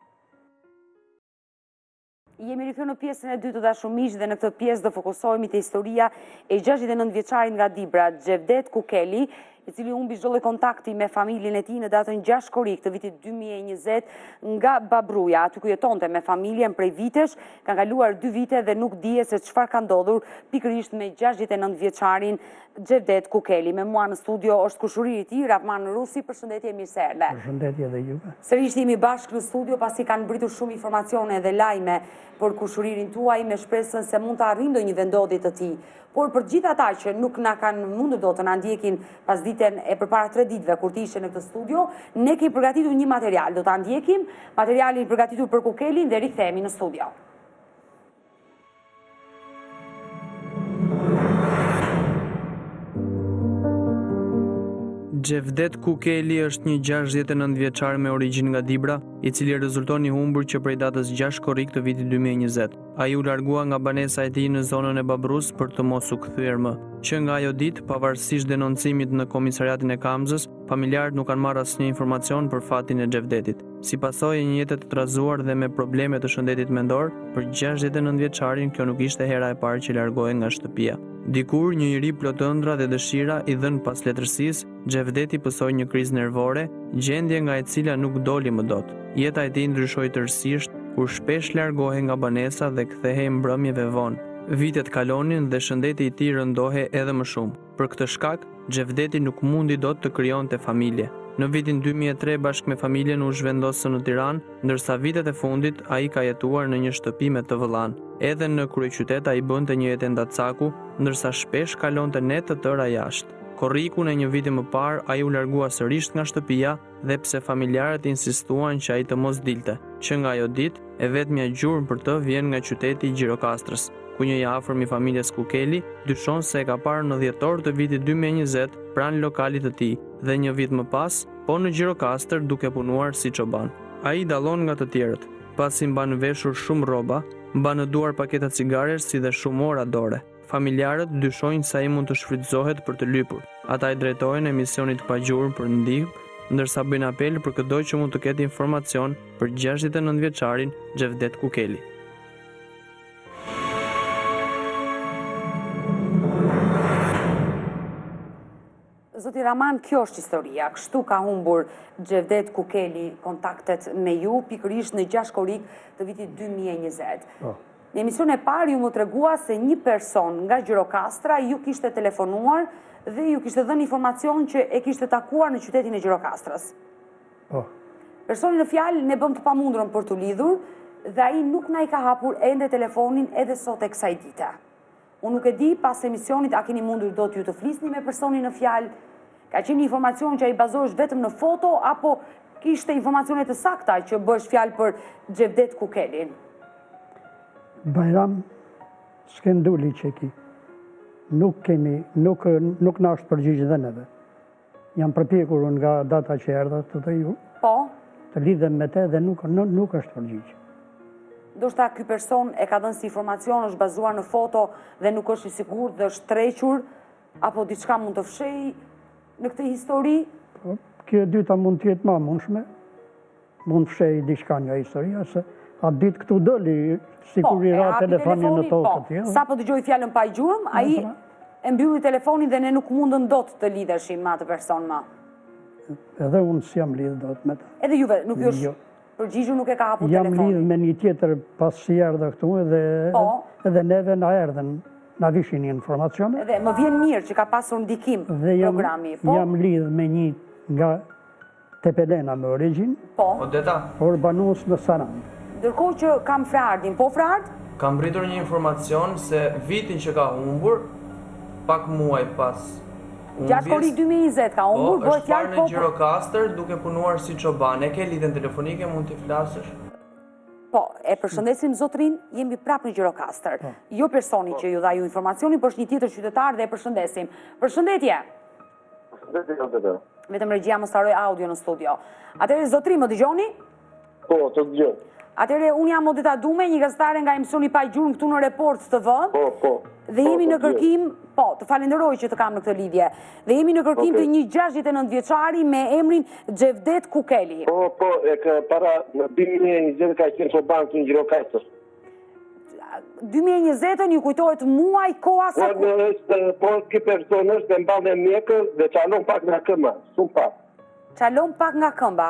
Jemi rikthyer në pjesën e dytë të dashumisht dhe në këtë pjesë do fokusohemi te historia e 69 vjeçarit nga Dibra, Xhevdet Kukeli, i cili humbi çdo lloj kontakti me familjen e tij në datën 6 korrik të vitit 2020 nga Babruja, aty ku jetonte me familjen prej vitesh. Kanë kaluar 2 vite dhe nuk dihet se çfarë ka ndodhur pikërisht me 69 vjeçarin Xhevdet Kukeli. Me mua në studio është kushëriri i tij, Rahman Rusi. Përshëndetje, mirë se erdhe. Përshëndetje dhe juve. Sërish jemi bashkë në studio pasi kanë britur shumë informacione dhe lajme për kushëririn tuaj me shpresën se mund të arrijë ndonjë vendodhje të tij. Por për gjithë ata që nuk na kanë mundur dot të na ndjekin pas ditën e përpara 3 ditëve kur të ishte në këtë studio, ne kemi përgatitur një material. Do ta ndjekim materialin i përgatitur për Kukelin dhe rikthehemi në studio. Xhevdet Kukeli është një 69 vjeçar me origjinë nga Dibra, i cili rezulton i humbur që prej datës 6 korrik të vitit 2020. Ai u largua nga banesa e tij në zonën e Babrus për të mos u kthyer më. Që nga ajo ditë, pavarësisht denoncimit në komisariatin e Kamzës, familjarët nuk kanë marrë asnjë informacion për fatin e Xhevdetit. Si pasojë e një jete të trazuar dhe me probleme të shëndetit mendor, për 69 vjeçarin kjo nuk ishte hera e parë që largohej nga shtëpia. Dikur, një njeri plot ëndra dhe dëshira i dhënë pas letërsisë, Xhevdeti pësoi një krizë nervore, gjendje nga e cila nuk doli më dot. Jeta e tij ndryshoi tërësisht, kur shpesh largohej nga banesa dhe kthehej mbrëmjeve vonë. Vitet kalonin dhe shëndeti i tij rëndohej edhe më shumë. Për këtë shkak, Xhevdeti nuk mundi dot të krijonte familje. Në vitin 2003 bashkë me familjen u zhvendosën në Tiranë, ndërsa vitet e fundit ai ka jetuar në një shtëpi me të vëllain. Edhe në kryeqytet ai bënte një jetë ndacaku, ndërsa shpesh kalonte net të tëra jashtë. Korrikun e një viti më parë ai u largua sërish nga shtëpia dhe pse familjarët insistuan që ai të mos dilte, që nga ajo ditë e vetmja gjurmë për të vjen nga qyteti i Gjirokastrës, ku një i afërm i familjes Kukeli dyshon se e ka parë në dhjetor të vitit 2020 pranë lokalit të tij dhe një vit më pas, po në Gjirokastër duke punuar si çoban. Ai dallon nga të tjerët, pasi mban veshur shumë rroba, mban në duar paketa cigaresh si dhe shumë ora dore. Familjarët dyshojnë se ai mund të shfrytëzohet për të lypur. Ata i drejtojnë emisionit pagjurmë për ndihmë, ndërsa bëjnë apel për çdo që mund të ketë informacion për 69 vjeçarin Xhevdet Kukeli. Zoti Rahman, kjo është historia. Kështu ka humbur Xhevdet Kukeli kontaktet me ju pikërisht në 6 korrik të vitit 2020. Në emision e parë ju më tregua se një person nga Gjirokastra ju kishte telefonuar dhe ju kishte dhënë informacion që e kishte takuar në qytetin e Gjirokastrës. Personi në fjalë ne bëm të pamundurën për të lidhur dhe ai nuk na i ka hapur ende telefonin edhe sot e kësaj dite. Unë nuk e di pas emisionit a keni mundur dot ju të flisni me personin në fjalë, ka qenë informacion që ai bazohesh vetëm në foto apo kishte informacione të sakta që bësh fjalë për Xhevdet Kukelin? Bajram Skenduli që ki. Nuk na është përgjigj dhe neve. Jam përpjekur nga data që erdha të ju. Po? Të lidhem me te dhe nuk është përgjigj. Do shta ky person e ka dhënë si informacion është bazuar në foto dhe nuk është i sigurt dhe është trequr, apo diçka mund të fshej në këtë histori? Kjo e dyta mund të jetë më e mundshme. Mund fshej diçka nga historia, se atë ditë këtu doli sikur i ra telefonin në tokë. Sa po dëgjoj fjalën pa gjurmë, ai e mbylli telefonin dhe ne nuk mundën dot të lidheshim me atë person më. Edhe unë si jam lidh dot me ta. Edhe juve nuk ju është përgjigjur, nuk e ka hapur telefonin. Jam lidh me një tjetër pas si erdhe këtu edhe neve na erdhen, na vishin informacione. Edhe më vjen mirë që ka pasur ndikim programi. Jam lidh me një nga Tepelena me origjinë. Por banues në Saran. Ndërkohë që kam Frardin, po Frard? Kam mbritur një informacion se vitin që ka humbur, pak muaj pas humbjes. 6 korrik 2020 ka humbur, bëhet fjalë është parë në Gjirokastër duke punuar si çoban. E ke lidhjen telefonike, mund t'i flasësh? Po, e përshëndesim zotrin, jemi prapë në Gjirokastër. Jo personi që ju dha ju informacionin, por është një tjetër qytetar dhe e përshëndesim. Përshëndetje. Përshëndetje. Vetëm regjia më staroj audio në studio. Atëherë zotri, më dëgjoni? Po, të dëgjoj. Atëre, unë jam Odeta Dume, një gazetare nga emisioni Pa Gjurmë këtu në Report TV. Po. Dhe jemi në kërkim, të falenderoj që të kam në këtë lidhje. Dhe jemi në kërkim të një 69 vjeçari me emrin Xhevdet Kukeli. Po, e ka para në 2020 ka qenë çoban në Gjirokastër. 2020 ju kujtohet muaj koha sa... Po, ki person është dhe mbanë e mjekër dhe qalon pak nga këmba, shumë pak. Qalon pak nga këmba?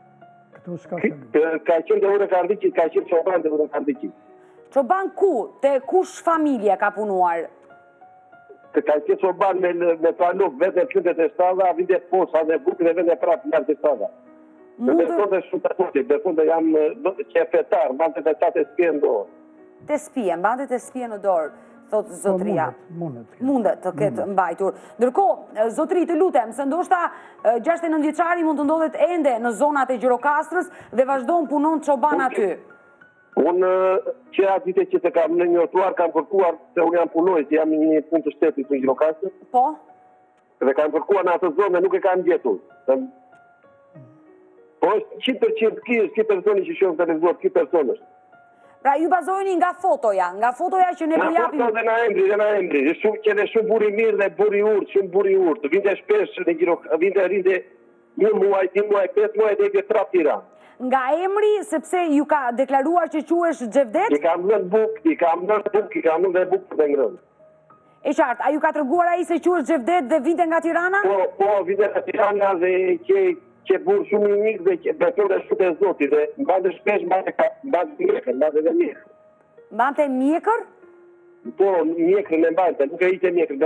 Ka qenë dhe ure Kardiki, ka qenë çoban dhe ure Kardiki. Çoban ku? Te kush familje ka punuar? Ka qenë çoban me paluk, vetë në këndet e stada, vinde posa dhe bukë dhe vende prapë në të stada. Dhe besonde shumë të tuti, besonde jam qefetar, mbante të tatë e spje në dorë. Të spje, mbante të spje në dorë, thotë zotria. Mundet të ketë mbajtur. Ndërkohë, zotri të lutem, se ndoshta 69 vjeçari mund të ndodhet ende në zonat e Gjirokastrës dhe vazhdon punon çoban aty. Unë që atë dite që të kam në njërtuar, kam përkuar se unë jam punoj, që jam një punë të shtetit në Gjirokastrës. Po? Dhe kam përkuar në atë zonë dhe nuk e kam gjetur. Po është 100% ki personi që shumë të televizuar, ki person është. Pra ju bazojni nga fotoja që ne përjapim... Nga foto dhe na embri, shumë buri mirë dhe buri urt, shumë buri urt. Vinde shpesh në Gjirokastër, vinde rinde 1 muaj, 2 muaj, 5 muaj dhe i vjetra tira. Nga emri, sepse ju ka deklaruar që quhesh Xhevdet? I kam nën buk dhe buk për të ngrënë. E qartë, a ju ka treguar ai se quhesh Xhevdet dhe vinte nga Tirana? Po, vinte nga Tirana dhe që burë shumë i mikë dhe që beton dhe shumë e zoti dhe mbante shpesh mbante mjekër, mbante dhe mjekër. Mbante mjekër? Po, mjekër në mbante, nuk e ite mjekër,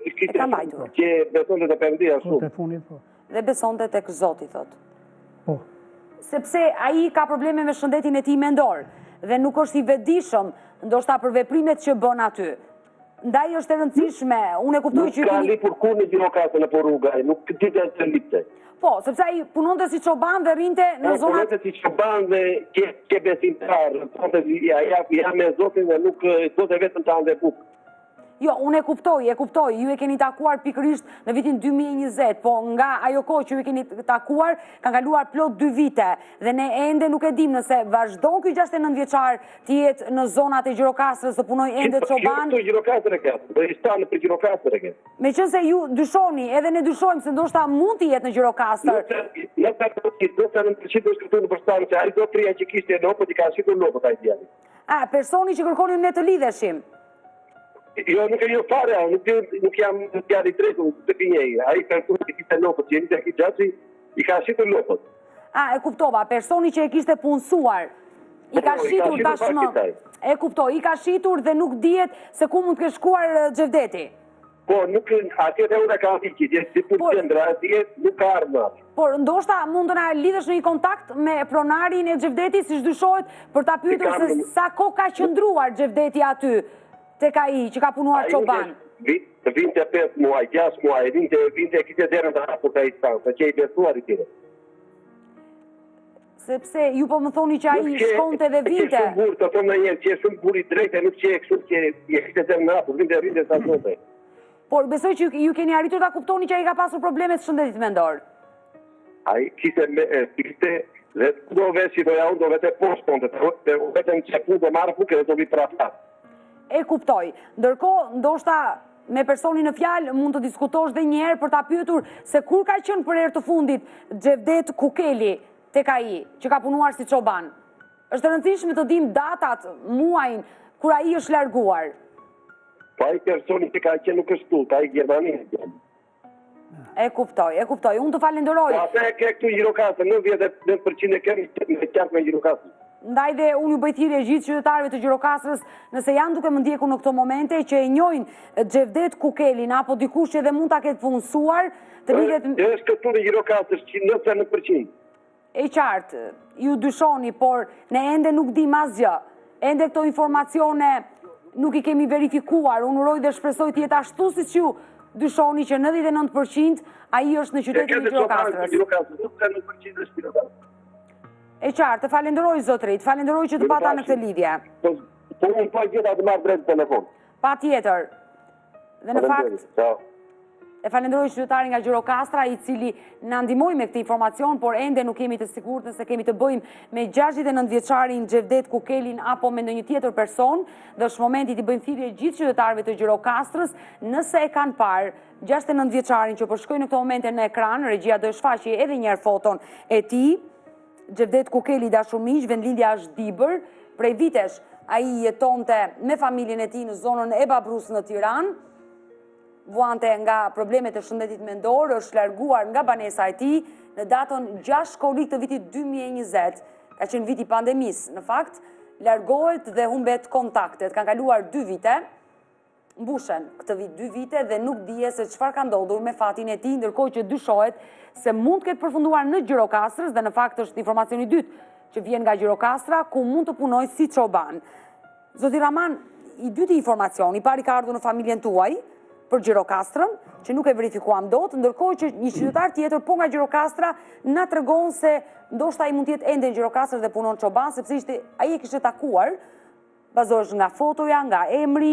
që beton dhe të përndia shumë. Dhe beson dhe tek zoti, thot. Po. Sepse ai ka probleme me shëndetin e tij mendor dhe nuk është i vetëdijshëm, ndoshta për veprimet që bën aty. Ndaj është e rëndësishme, unë e kuptoj që... Nuk ka lipur kur në Gjirokastër në rruga, nuk këtë të lipte. Po, sepse ai punonte si çoban dhe rrinte në zonat... Punonte si çoban dhe ke besimtar, ja me zotin dhe nuk do të vetëm të ande bukë. Jo, unë e kuptoj, ju e keni takuar pikërisht në vitin 2020, po nga ajo kohë që ju e keni takuar, kanë kaluar plot 2 vite, dhe ne ende nuk e dim nëse vazhdon ky 69 vjeçar të jetë në zonat e Gjirokastrës të punoj ende çoban. Kjo Gjirokastër e këtë, dhe i stanë për Gjirokastër e këtë. Meqense ju dyshoni, edhe ne dyshojmë se ndoshta mund të jetë në Gjirokastër. Në të në përqitë është këtu në përstanë që ai do të rria që kishte e lopët, i ka shitur lopët a i tjani. Personi që kërkonin ne të lidheshim. Jo, nuk e jo fare, nuk jam në tjari tretu, të pinjej. A i personi që kishte lopët, që jeni të ki gjaci, i ka shitur lopët. E kuptova, personi që e kishte punësuar, i ka shitur tashmë. E kuptoj, i ka shitur dhe nuk dihet se ku mund të ke shkuar Xhevdeti. Po, nuk, atjet e unë ka ati si për qendra, atjet nuk ka ardhë. Por, ndoshta mund të na lidhësh në një kontakt me pronarin e Xhevdetit, si shdyshohet, për ta pyetur se sa kohë ka qëndruar Xhevdeti aty, tek ai që ka punuar çoban. Vinte 5 muaj, 6 muaj, vinte kite derën të hapur të stanë, se që i besuar i tire. Sepse ju po më thoni që ai shkonte dhe vinte. Që shumë burë, të thonë në njerë, që shumë burë i drejte, nuk që e kështu që i kite derën të hapur, vinte sa zote. Por besoj që ju keni arritur ta kuptoni që ai ka pasur probleme të shëndetit mendor. Ai kiste dhe do vetë që doja unë do vetë poshtonte, dhe vetëm që pu do marë puke dhe do vi prafat. E kuptoj. Ndërkohë, ndoshta me personin në fjalë mund të diskutosh dhe njerë për ta pyetur se kur ka qenë për herë të fundit Xhevdet Kukeli tek ai që ka punuar si çoban. Është e rëndësishme të dim datat, muajin kur ai është larguar. Po ai personi që ka qenë nuk është tu, ka i Gjermanisë. E kuptoj. Unë të falenderoj. Po atë e ke këtu Gjirokastër, 90% e kemi në qartë me Gjirokastër. Ndaj dhe unë ju bëj thirrje gjithë qytetarëve të Gjirokastrës, nëse janë duke më ndjekur në këto momente, që e njohin Xhevdet Kukelin, apo dikush që edhe mund ta ketë punësuar, të lidhet... Është këtu në Gjirokastrës 90%. E qartë, ju dyshoni, por ne ende nuk dim asgjë. Ende këto informacione nuk i kemi verifikuar. Unë uroj dhe shpresoj të jetë ashtu siç ju dyshoni që 99% ai është në qytetin e Gjirokastrës. E qartë, të falenderoj zotrit, falenderoj që të pata në këtë lidhje. Po unë pa gjitha të marrë drejtë telefon. Pa tjetër. Dhe në fakt... E falenderoj qytetari nga Gjirokastra i cili na ndihmoi me këtë informacion, por ende nuk jemi të sigurt nëse kemi të bëjmë me 69 vjeçarin Xhevdet Kukelin apo me ndonjë tjetër person, dhe është momenti të bëjmë thirrje gjithë qytetarëve të Gjirokastrës nëse e kanë parë 69 vjeçarin që po shkojnë në këtë momente në ekran, regjia do e shfaqë edhe një herë foton e tij. Xhevdet Kukeli dashur miq, vendlindja është Dibër, prej vitesh ai jetonte me familjen e tij në zonën e Babrus në Tiranë. Vuante nga problemet e shëndetit mendor, është larguar nga banesa e tij në datën 6 korrik të vitit 2020, ka qenë viti pandemisë. Në fakt, largohet dhe humbet kontaktet. Kanë kaluar 2 vite, mbushen këtë vit 2 vite dhe nuk dije se çfarë ka ndodhur me fatin e tij, ndërkohë që dyshohet se mund të ketë përfunduar në Gjirokastrës dhe në fakt është informacioni i dytë që vjen nga Gjirokastra ku mund të punojë si çoban. Zoti Raman, i dyti informacion, i pari ka ardhur në familjen tuaj për Gjirokastrën, që nuk e verifikuam dot, ndërkohë që një qytetar tjetër po nga Gjirokastra na tregon se ndoshta ai mund të jetë ende në Gjirokastrë dhe punon çoban, sepse ai e kishte takuar, bazohesh nga fotoja, nga emri.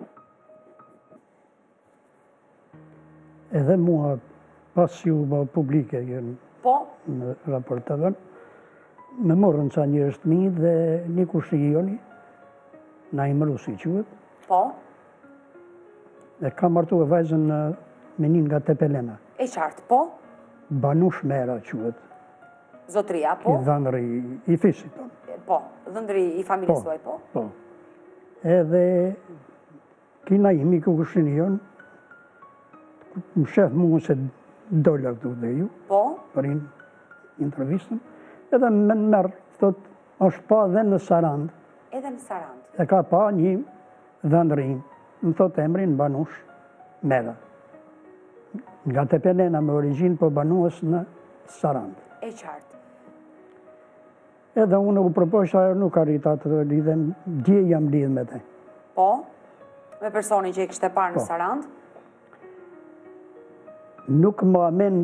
Edhe mua pas ju bë publike në raporteve, me morën ca njerëz të mi dhe një kushioni na i mërru si quhet. Po. Dhe ka martu e vajzën menin nga Tepelena. E qartë, po? Banush Mera quhet. Zotria, po? I dhëndri i fisit tonë. Po, dhëndri i familjes tuaj, po? Po. Edhe kina imi ku kushinion, më shef mua se dolla këtu dhe ju, për intervistën, edhe me mërë, thot, është pa dhe në Sarand. Edhe në Sarand? E ka pa një dhëndrin, më thot emrin Banush Mera. Nga Tepelena me origjinë, po banues në Sarand. E qartë. Edhe unë u propojsha, nuk arrita të lidhem, dje jam lidh me te. Po? Me personin që i kishte parë në Sarand? Nuk më amen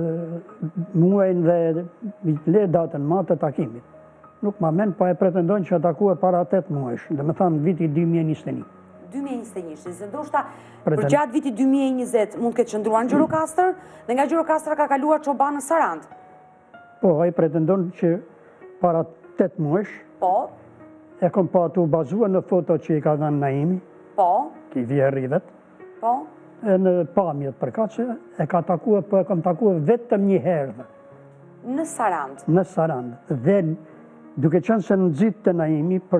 muajnë dhe le datën ma të takimit. Nuk më amen, pa e pretendojnë që atakua para 8 muajsh, dhe me thamë viti 2021. 2021, se ndoshta për gjatë viti 2020 mund këtë qëndruar në Gjirokastër, dhe nga Gjirokastra ka kaluar çoban në Sarand. Po, ai pretendon që para 8 muajsh, e kom pa të bazua në foto që i ka dhënë Naimi, ki vje rrivet, e në pamjet për ka që e ka takua, po e kom takua vetëm një herë. Në Sarand? Në Sarand. Dhe duke qenë se në nëzit të Naimi për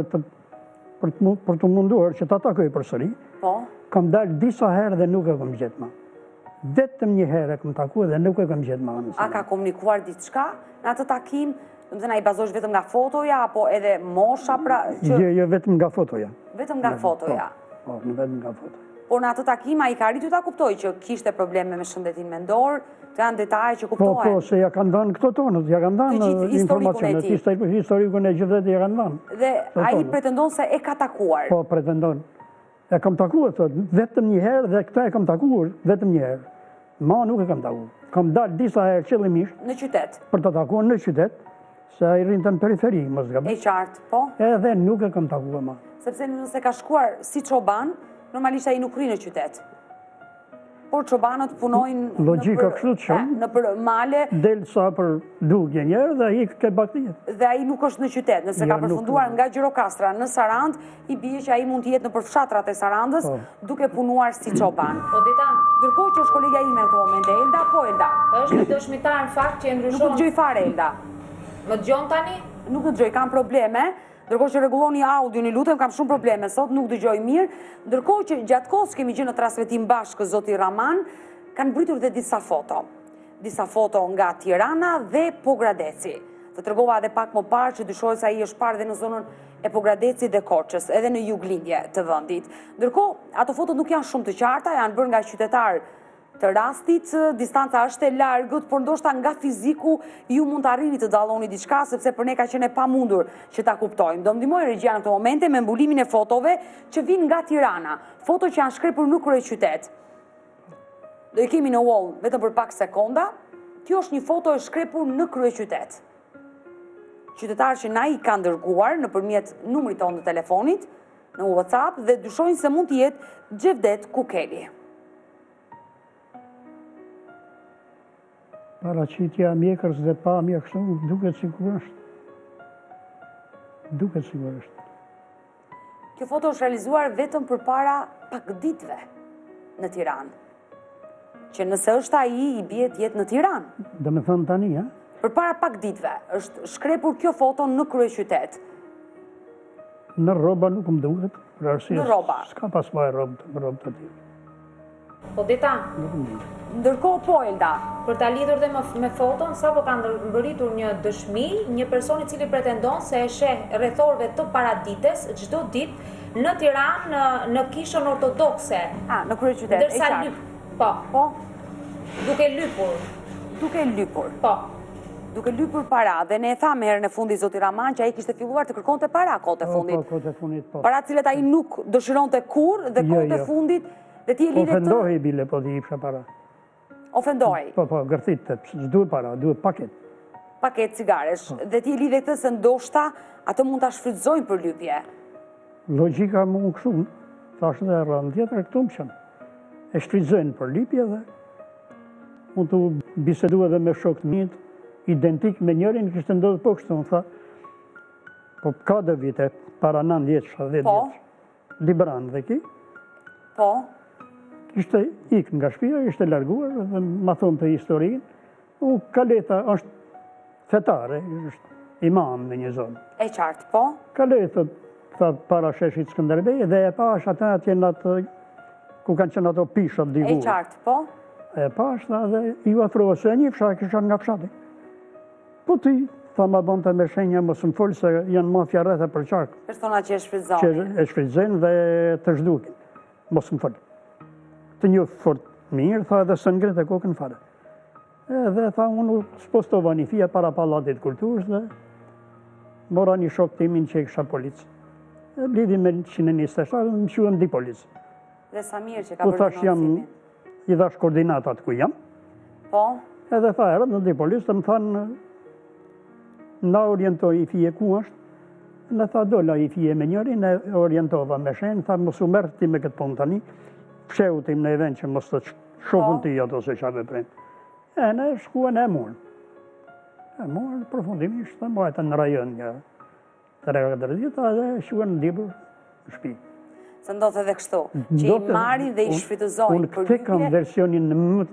të munduar që ta takoj për sëri, kom dalë disa herë dhe nuk e kom gjetë ma. Vetëm një herë e kom takua dhe nuk e kom gjetë ma. A ka komunikuar diçka në atë takim? Dëmë të na i bazosh vetëm nga fotoja, apo edhe mosha pra? Jo, vetëm nga fotoja. Vetëm nga fotoja? Po, vetëm nga fotoja. Por në atë takim, a i ka rritu ta kuptoj që kishte probleme me shëndetin mendor, të janë detaje që kuptojnë? Po, se ja kanë dhanë këto tonët, ja kanë dhanë informacionet, historikun e Xhevdetit ja kanë dhanë. Dhe a i pretendon se e ka takuar? Po, pretendon. E kam takuar, vetëm një herë dhe këta e kam takuar, vetëm një herë. Ma nuk e kam takuar. Kam dalë disa herë qëllimisht. Në qytet? Për të takuar në qytet, se a i rinë të në periferi, mos gabi. E qartë, po? Edhe nuk e kam takuar ma. Sepse nëse ka shkuar si çoban, normalisht ai nuk rri në qytet. Por çobanët punojnë në për male. Del sa për dugje njerë dhe i ke baktijet. Dhe ai nuk është në qytet. Nëse ka përfunduar nga Gjirokastra në Sarand, i bie që ai mund të jetë në për fshatrat e Sarandës, duke punuar si çoban. Po dita, ndërkohë që është kolegja ime në këtë moment, Elda, po Elda. Është një dëshmitar në fakt që e ndryshon. Nuk dëgjoj fare Elda. Më dëgjon tani? Nuk dëgjoj, kam probleme. Ndërkohë që rregulloni audion, i lutem, kam shumë probleme sot, nuk dëgjoj mirë. Ndërkohë që gjatë kohës kemi gjë në transmetim bashkë zoti Raman, kanë mbritur dhe disa foto. Disa foto nga Tirana dhe Pogradeci. Të tregova edhe pak më parë që dyshohet se ai është parë dhe në zonën e Pogradecit dhe Korçës, edhe në juglindje të vendit. Ndërkohë, ato foto nuk janë shumë të qarta, janë bërë nga qytetar të rastit, distanca është e largët, por ndoshta nga fiziku ju mund të arrini të dalloni diçka, sepse për ne ka qenë e pamundur që ta kuptojmë. Do më ndihmoj regjia në këtë momente me mbulimin e fotove që vinë nga Tirana, foto që janë shkrepur në kryeqytet. Do i kemi në wall vetëm për pak sekonda. Kjo është një foto e shkrepur në kryeqytet. Qytetar që na i ka dërguar nëpërmjet numrit tonë të telefonit në WhatsApp dhe dyshojnë se mund të jetë Xhevdet Kukeli. Paraqitja mjekës dhe pa mjekës, duket sikur është. Duket sikur është. Kjo foto është realizuar vetëm përpara pak ditëve në Tiranë. Që nëse është ai, i bie të jetë në Tiranë. Dhe me thënë tani, ha? Përpara pak ditëve është shkrepur kjo foto në kryeqytet. Në rroba nuk më duhet, për arsye. Në rroba. S'ka pas vaj rroba të tillë. Odeta, Ndërkohë po Elda, për ta lidhur dhe me foton, sapo ka mbërritur një dëshmi, një person i cili pretendon se e sheh rrethorëve të paradites çdo ditë në Tiranë në kishën ortodokse. Në kryeqytet, e qartë. Po. Duke lypur. Po. Duke lypur para, dhe ne e thamë herën e fundit zoti Raman që ai kishte filluar të kërkonte para kohët e fundit. Po, kohët e fundit, po. Para cilet ai nuk dëshironte kurrë dhe kohët e fundit dhe ti e lidhe të... Ofendohi bile, po t'i jepsha para. Ofendohi? Po, gërthit, s'duhet para, duhet paket. Paket cigaresh. Dhe ti e lidhe këtë se ndoshta atë mund t'a shfrytëzojnë për lypje. Logjika më unë kështu, thash dhe rrën tjetër këtu më qënë. E shfrytëzojnë për lypje dhe unë t'u bisedu edhe me shok të njët, identik me njërin, kishtë ndodhë po kështu, më tha, po ka dhe vite, para 9 vjeç, 10 vjeç, Libran dhe ki. Po. Ishte ikë nga shtëpia, ishte larguar dhe ma thonë të historinë. Kaleta është fetare, është imam në një zonë. E qartë, po? Kaleta, tha para sheshit Skënderbej, dhe e pash atë atje në atë, ku kanë qenë ato pishat divurë. E qartë, po? E pash, dhe ju afrova se një fshat, kisha nga fshati. Po ti, tha ma bënd të me shenja, mos më folë se janë mafja rreth e për qarkë. Persona që e shfrytëzojnë. Që e shfrytëzojnë dhe të zhdukin. Mos më folë. Të një fort mirë, tha edhe së ngrit e kokën fare. Dhe tha unë spostova një fija para Pallatit Kulturës dhe mora një shok timin që e kësha policë. Blidi me 127 dhe më shuën di policë. Dhe sa mirë që ka bërë denonsimin. I dhash koordinatat ku jam. Po? Edhe tha erët në di policë të më thanë na orientoj i fije ku është. Në tha dola i fije me njëri, ne orientova me shenë, tha mos u mërë ti me këtë punë tani. Psheu tim në event që mos të shokën të ato se qa veprejnë. Ne shkuën e morën. E morën përfundimisht të mbajtë në rajon nga 3-4 dita dhe shkuën në dibër në shpi. Se ndodhë edhe kështu, që i marrin dhe i shfrytëzojnë unë këtë kam versionin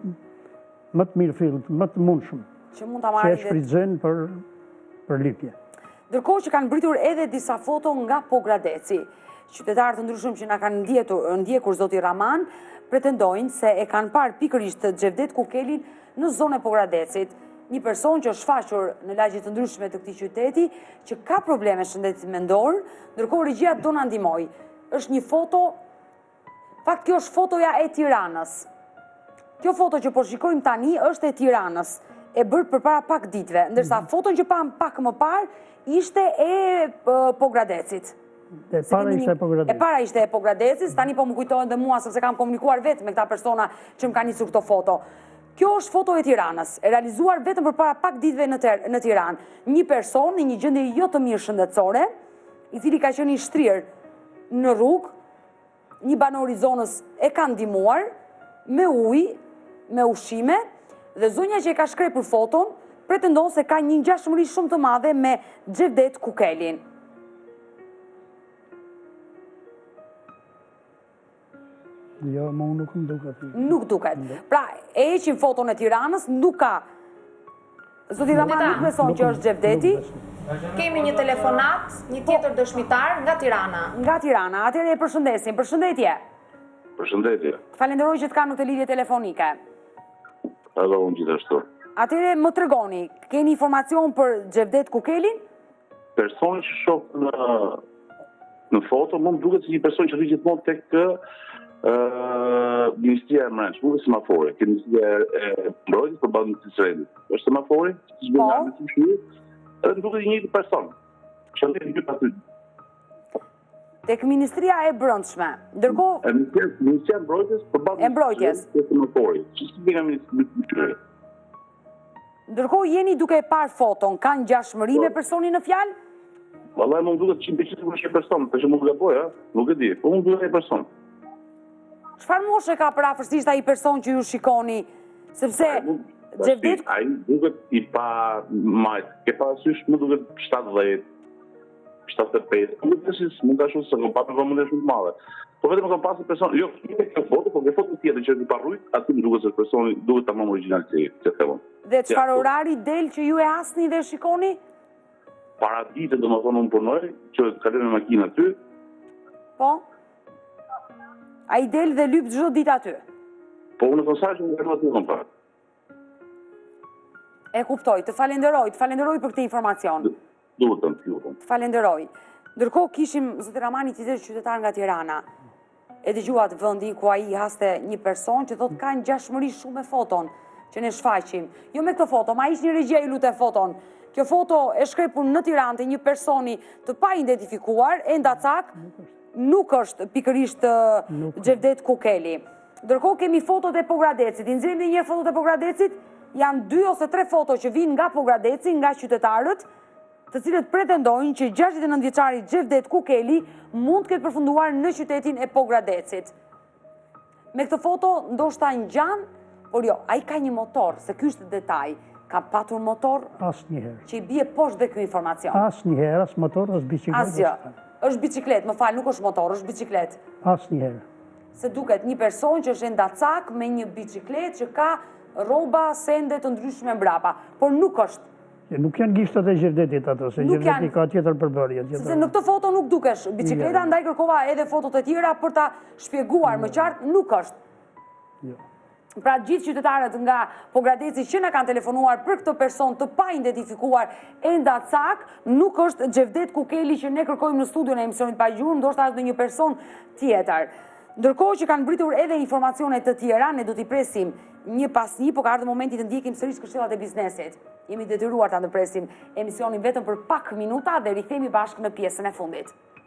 më të mirë fillë, më të mundshëm, që e shfrytëzojnë për lypje. Ndërkohë që kanë mbritur edhe disa foto nga Pogradeci. Qytetarë të ndryshëm që na kanë ndjekur zoti Raman, pretendojnë se e kanë parë pikërisht Xhevdet Kukelin në zonën e Pogradecit. Një person që është shfaqur në lagje të ndryshme të këtij qyteti, që ka probleme shëndetit mendor, ndërkohë regjia do na ndihmoj. Është një foto, fakt kjo është fotoja e Tiranës. Kjo foto që po shikojmë tani është e Tiranës, e bërë përpara pak ditëve, ndërsa foton që pam pak më parë ishte e Pogradecit. E para ishte e Pogradecit. E para ishte e Pogradecit, tani po më kujtojnë dhe mua, sepse kam komunikuar vetë me këta persona që më kanë nisur këto foto. Kjo është foto e Tiranës, e realizuar vetëm përpara pak ditëve në Tiranë. Një person në një gjendje jo të mirë shëndetësore, i cili ka qenë i shtrirë në rrugë, një banor i zonës e ka ndihmuar me ujë, me ushqime, dhe zonja që e ka shkrepur foton pretendon se ka një ngjashmëri shumë të madhe me Xhevdet Kukelin. Jo, më unë nuk më duket. Nuk duket. Pra, e heqin foton e Tiranës, nuk ka. Zoti Raman nuk beson që është Xhevdeti. Kemi një telefonat, një tjetër dëshmitar nga Tirana. Nga Tirana, atëherë e përshëndesim. Përshëndetje. Përshëndetje. Falenderoj që të kanë në të lidhje telefonike. Edhe unë gjithashtu. Atëherë më tregoni, keni informacion për Xhevdet Kukelin? Personi që shoh në foto, më duket si një person që rri gjithmonë tek Ministria e Mbrojtjes, nuk është semafori, ke Ministria e Mbrojtjes për balë në Sredit. Është semafori, që zbëngar në të shqyri, edhe më duket një person, që në të aty. Tek Ministria e Brendshme, ndërkohë... Ministria e Mbrojtjes për balë në semafori, që si nga Ministria e Mbrojtjes. Ndërkohë jeni duke e parë foton, ka ngjashmëri me personin në fjalë? Vallai më duket 100% është një person, për që mund të gaboj, nuk e di, po më duket një person. Çfarë moshe ka për afërsisht ai person që ju shikoni? Sepse Xhevdet... Ai duket I pa majt. Ke parasysh më duket 70, 75. Nuk është se mund ta shoh se ka pasur vëmendje shumë të madhe. Po vetëm ka pasur person, jo, nuk e foto, por ke foto tjetër që i parrujt, aty më duket se personi duhet tamam origjinal që themon. Dhe çfarë orari del që ju e hasni dhe shikoni? Para ditës domethënë unë punoj, që kaloj me makinë aty. Po? Ai del dhe lyp çdo ditë aty. Po unë konsa që nuk e kam parë. E kuptoj, të falenderoj për këtë informacion. Lutem. Të falenderoj. Ndërkohë kishim zoti Ramani tjetër qytetar nga Tirana. E dëgjuat vendi ku ai haste një person që thotë ka ngjashmëri shumë me foton që ne shfaqim. Jo me këtë foto, ma ishte një regjia ju lutem foton. Kjo foto e shkrepur në Tiranë të një personi të pa identifikuar, enda cak nuk është pikërisht Xhevdet Kukeli. Ndërkohë kemi fotot e Pogradecit. I nxjerrim një fotot e Pogradecit. Janë 2 ose 3 foto që vinë nga Pogradeci, nga qytetarët, të cilët pretendojnë që 69 vjeçari Xhevdet Kukeli mund të ketë përfunduar në qytetin e Pogradecit. Me këtë foto ndoshta ngjan, por jo, ai ka një motor, se ky është detaj. Ka patur motor? Asnjëherë. Që I bie poshtë dhe ky informacion. Asnjëherë, as motor, as bicikletë. Asgjë. Është bicikletë, më fal, nuk është motor, është bicikletë. Asnjëherë. Se duket një person që është ndacak me një bicikletë që ka rroba, sende të ndryshme mbrapa, por nuk është. Nuk janë gishtat e Xhevdetit ato, se Xhevdeti ka tjetër përbërje. Sepse në këtë foto nuk dukesh bicikleta, ndaj kërkova edhe fotot e tjera për ta shpjeguar më qartë, nuk është. Pra gjithë qytetarët nga Pogradeci që na kanë telefonuar për këtë person të pa identifikuar enda cak, nuk është Xhevdet Kukeli që ne kërkojmë në studion e emisionit pa gjuhë, ndoshta është një person tjetër. Ndërkohë që kanë mbritur edhe informacione të tjera, ne do t'i presim një pas një, po ka ardhur momenti të ndjekim sërish këshillat e biznesit. Jemi detyruar ta ndërpresim emisionin vetëm për pak minuta dhe rikthehemi bashkë në pjesën e fundit.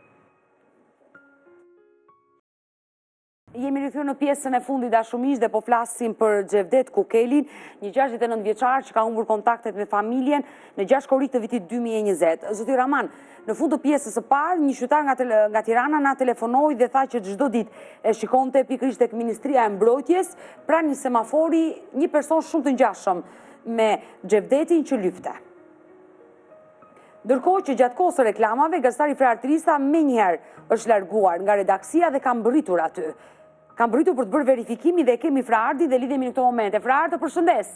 Jemi rikthyer në pjesën e fundit dashumish dhe po flasim për Xhevdet Kukelin, një 69 vjeçar që ka humbur kontaktet me familjen në 6 korrik të vitit 2020. Zoti Raman, në fund të pjesës së parë, një qytetar nga Tirana na telefonoi dhe tha që çdo ditë e shikonte pikërisht tek Ministria e Mbrojtjes, pra një semafori, një person shumë të ngjashëm me Xhevdetin që lypte. Ndërkohë që gjatë kohës së reklamave, gazetari Frare Trista menjëherë është larguar nga redaksia dhe ka mbërritur aty. Kam bëritur për të bërë verifikimi dhe kemi Frardi dhe lidhemi në këto momente. Frardi, të përshëndes.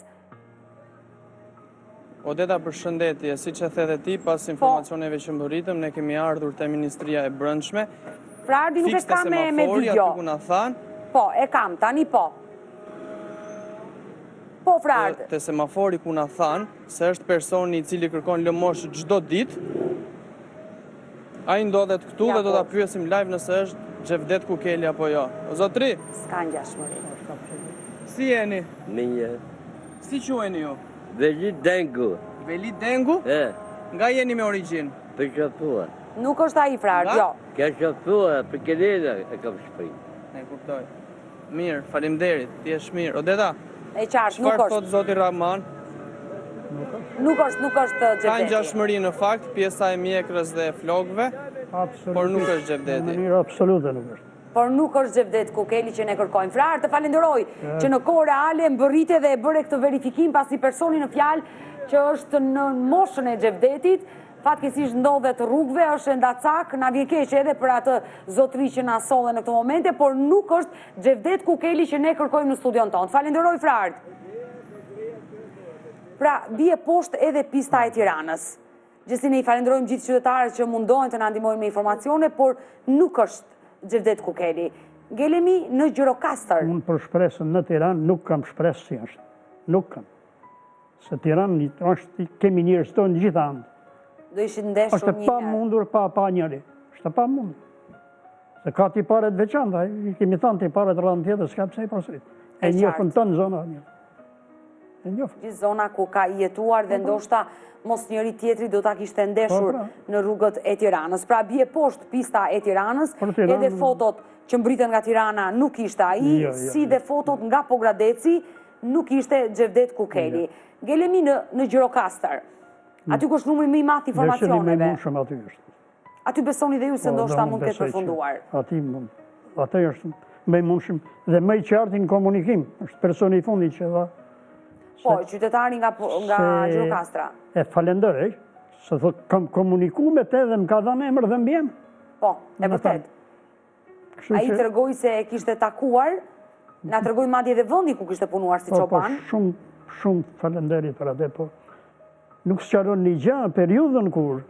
Odeta, përshëndetje, si që the dhe ti, pas informacioneve që mbërritëm, ne kemi ardhur te Ministria e Brendshme. Frardi, nuk e kam me video. Aty ku na thanë. Po, e kam, tani po. Po, Frardi. Te semafori ku na thanë, se është personi I cili kërkon lëmosh çdo ditë, ai ndodhet këtu dhe do ta pyesim live nëse është Xhevdet Kukeli apo jo. O zotri? S'ka ngjashmëri. Si jeni? Mirë. Si quheni ju? Veli Dengu. Veli Dengu? Nga jeni me origjinë? Për Qafua. Nuk është ai Frardi, jo. Ka Qafua, për Kelena e kam shprin. E kuptoj. Mirë, faleminderit, ti je mirë. Odeta? E qartë, nuk është. Çfarë thot zoti Rahman? Nuk është Xhevdeti. Ka ngjashmëri në fakt, pjesa e mjekrës dhe e flokëve, por nuk është Xhevdeti. Në mënyrë absolute nuk është. Por nuk është Xhevdet Kukeli që ne kërkojmë. Frare, të falenderoj që në kohë reale mbërrite dhe e bëre këtë verifikim pasi personi në fjalë që është në moshën e Xhevdetit, fatkeqësisht ndodhet rrugëve, është ndacak, na vjen keq edhe për atë zotëri që na solle në këtë momente, por nuk është Xhevdet Kukeli që ne kërkojmë në studion tonë. Falenderoj Frare. Pra, bie poshtë edhe pista e Tiranës. Gjithsesi ne I falenderojmë gjithë qytetarët që mundohen të na ndihmojnë me informacione, por nuk është Xhevdet Kukeli. Ngelemi në Gjirokastër. Unë për shpresën në Tiranë nuk kam shpresë si është. Nuk kam. Se Tiranë është, kemi njerëz tonë në gjithë anë. Do ishit ndeshur një herë. Është pa mundur, pa njëri. Është pa mundur. Se ka tiparet veçanta, I kemi thënë tiparet rreth tjetër, s'ka pse I përsërit. E njofën tonë zona. Gjithë zona ku ka jetuar dhe ndoshta mos njëri tjetri do ta kishte ndeshur në rrugët e Tiranës. Pra bie poshtë pista e Tiranës, edhe fotot që mbriten nga Tirana nuk ishte ai, si dhe fotot nga Pogradeci nuk ishte Xhevdet Kukeli. Ngelemi në Gjirokastër. Aty ku është numri më I madh informacioneve. Aty besoni dhe ju se ndoshta mund të ketë përfunduar. Aty është më I mundshëm dhe më I qartë në komunikim. Është personi I fundit që dha Po, qytetari nga Gjirokastra. E falenderoj, se thot kam komuniku me te dhe më ka dhënë emër dhe mbjem. Po, e vërtet. A i të rëgoj se e kishte takuar, nga të rëgoj madje dhe vëndi ku kishte punuar si qoban. Po, shumë falenderit për atë, po. Nuk sqaron një gjë, periudhën kur.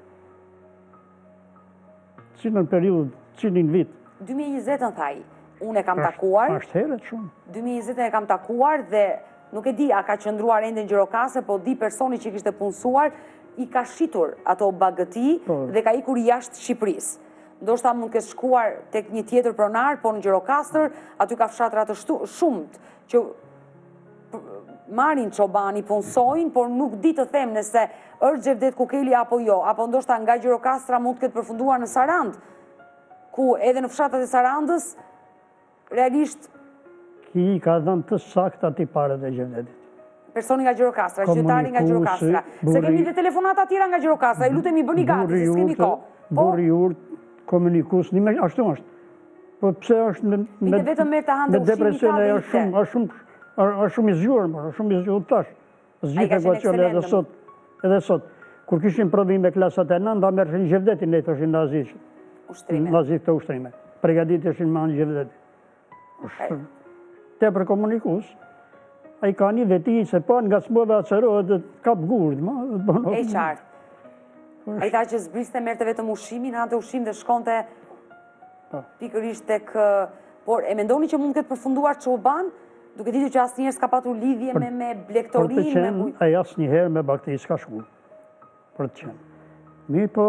Cilën periudhë, cilin vit. 2020 thaj, unë e kam takuar. Ashtë heret shumë. 2020 e kam takuar dhe nuk e di a ka qëndruar ende në Gjirokastre, po di personi që kishte punësuar, i ka shitur ato bagëti dhe ka ikur jashtë Shqipërisë. Ndoshta mund të shkuar tek një tjetër pronar, po në Gjirokastër, aty ka fshatra të shumët që marrin çobani, punësojnë, por nuk di të them nëse është Xhevdet Kukeli apo jo, apo ndoshta nga Gjirokastra mund të ketë përfunduar në Sarandë, ku edhe në fshatrat e Sarandës, realisht... Ki ka dhënë të sakta ti paret e Xhevdetit. Personi nga Gjirokastra, qytetari nga Gjirokastra. Se kemi dhe telefonata tjera nga Gjirokastra, i lutemi bëni gati, se s'kemi ko. Burri urt, komunikus, ashtu është. Po pse është me depresion e është shumë i zgjurë, është shumë i zgjurë tash. Zgjithë ekuacione edhe sot. Kur kishim prodhim me klasat e nënda, mërëshin Xhevdetin, ne të është nazisht. Nazisht të ushtrime. Pregadit është në manë Xhevdetin. Te për komunikus, a i ka një veti se po nga smove atësërohet dhe kap gurd. E qartë. A i tha që zbriste merte vetëm ushimin, hante ushim dhe shkonte pikërisht tek... Por e mendoni që mund këtë përfunduar çoban, duke ditur që asë njerë s'ka patur lidhje me blektorin, për të qenë, a i asë njëherë me bakteri s'ka shku. Për të qenë. Mi po...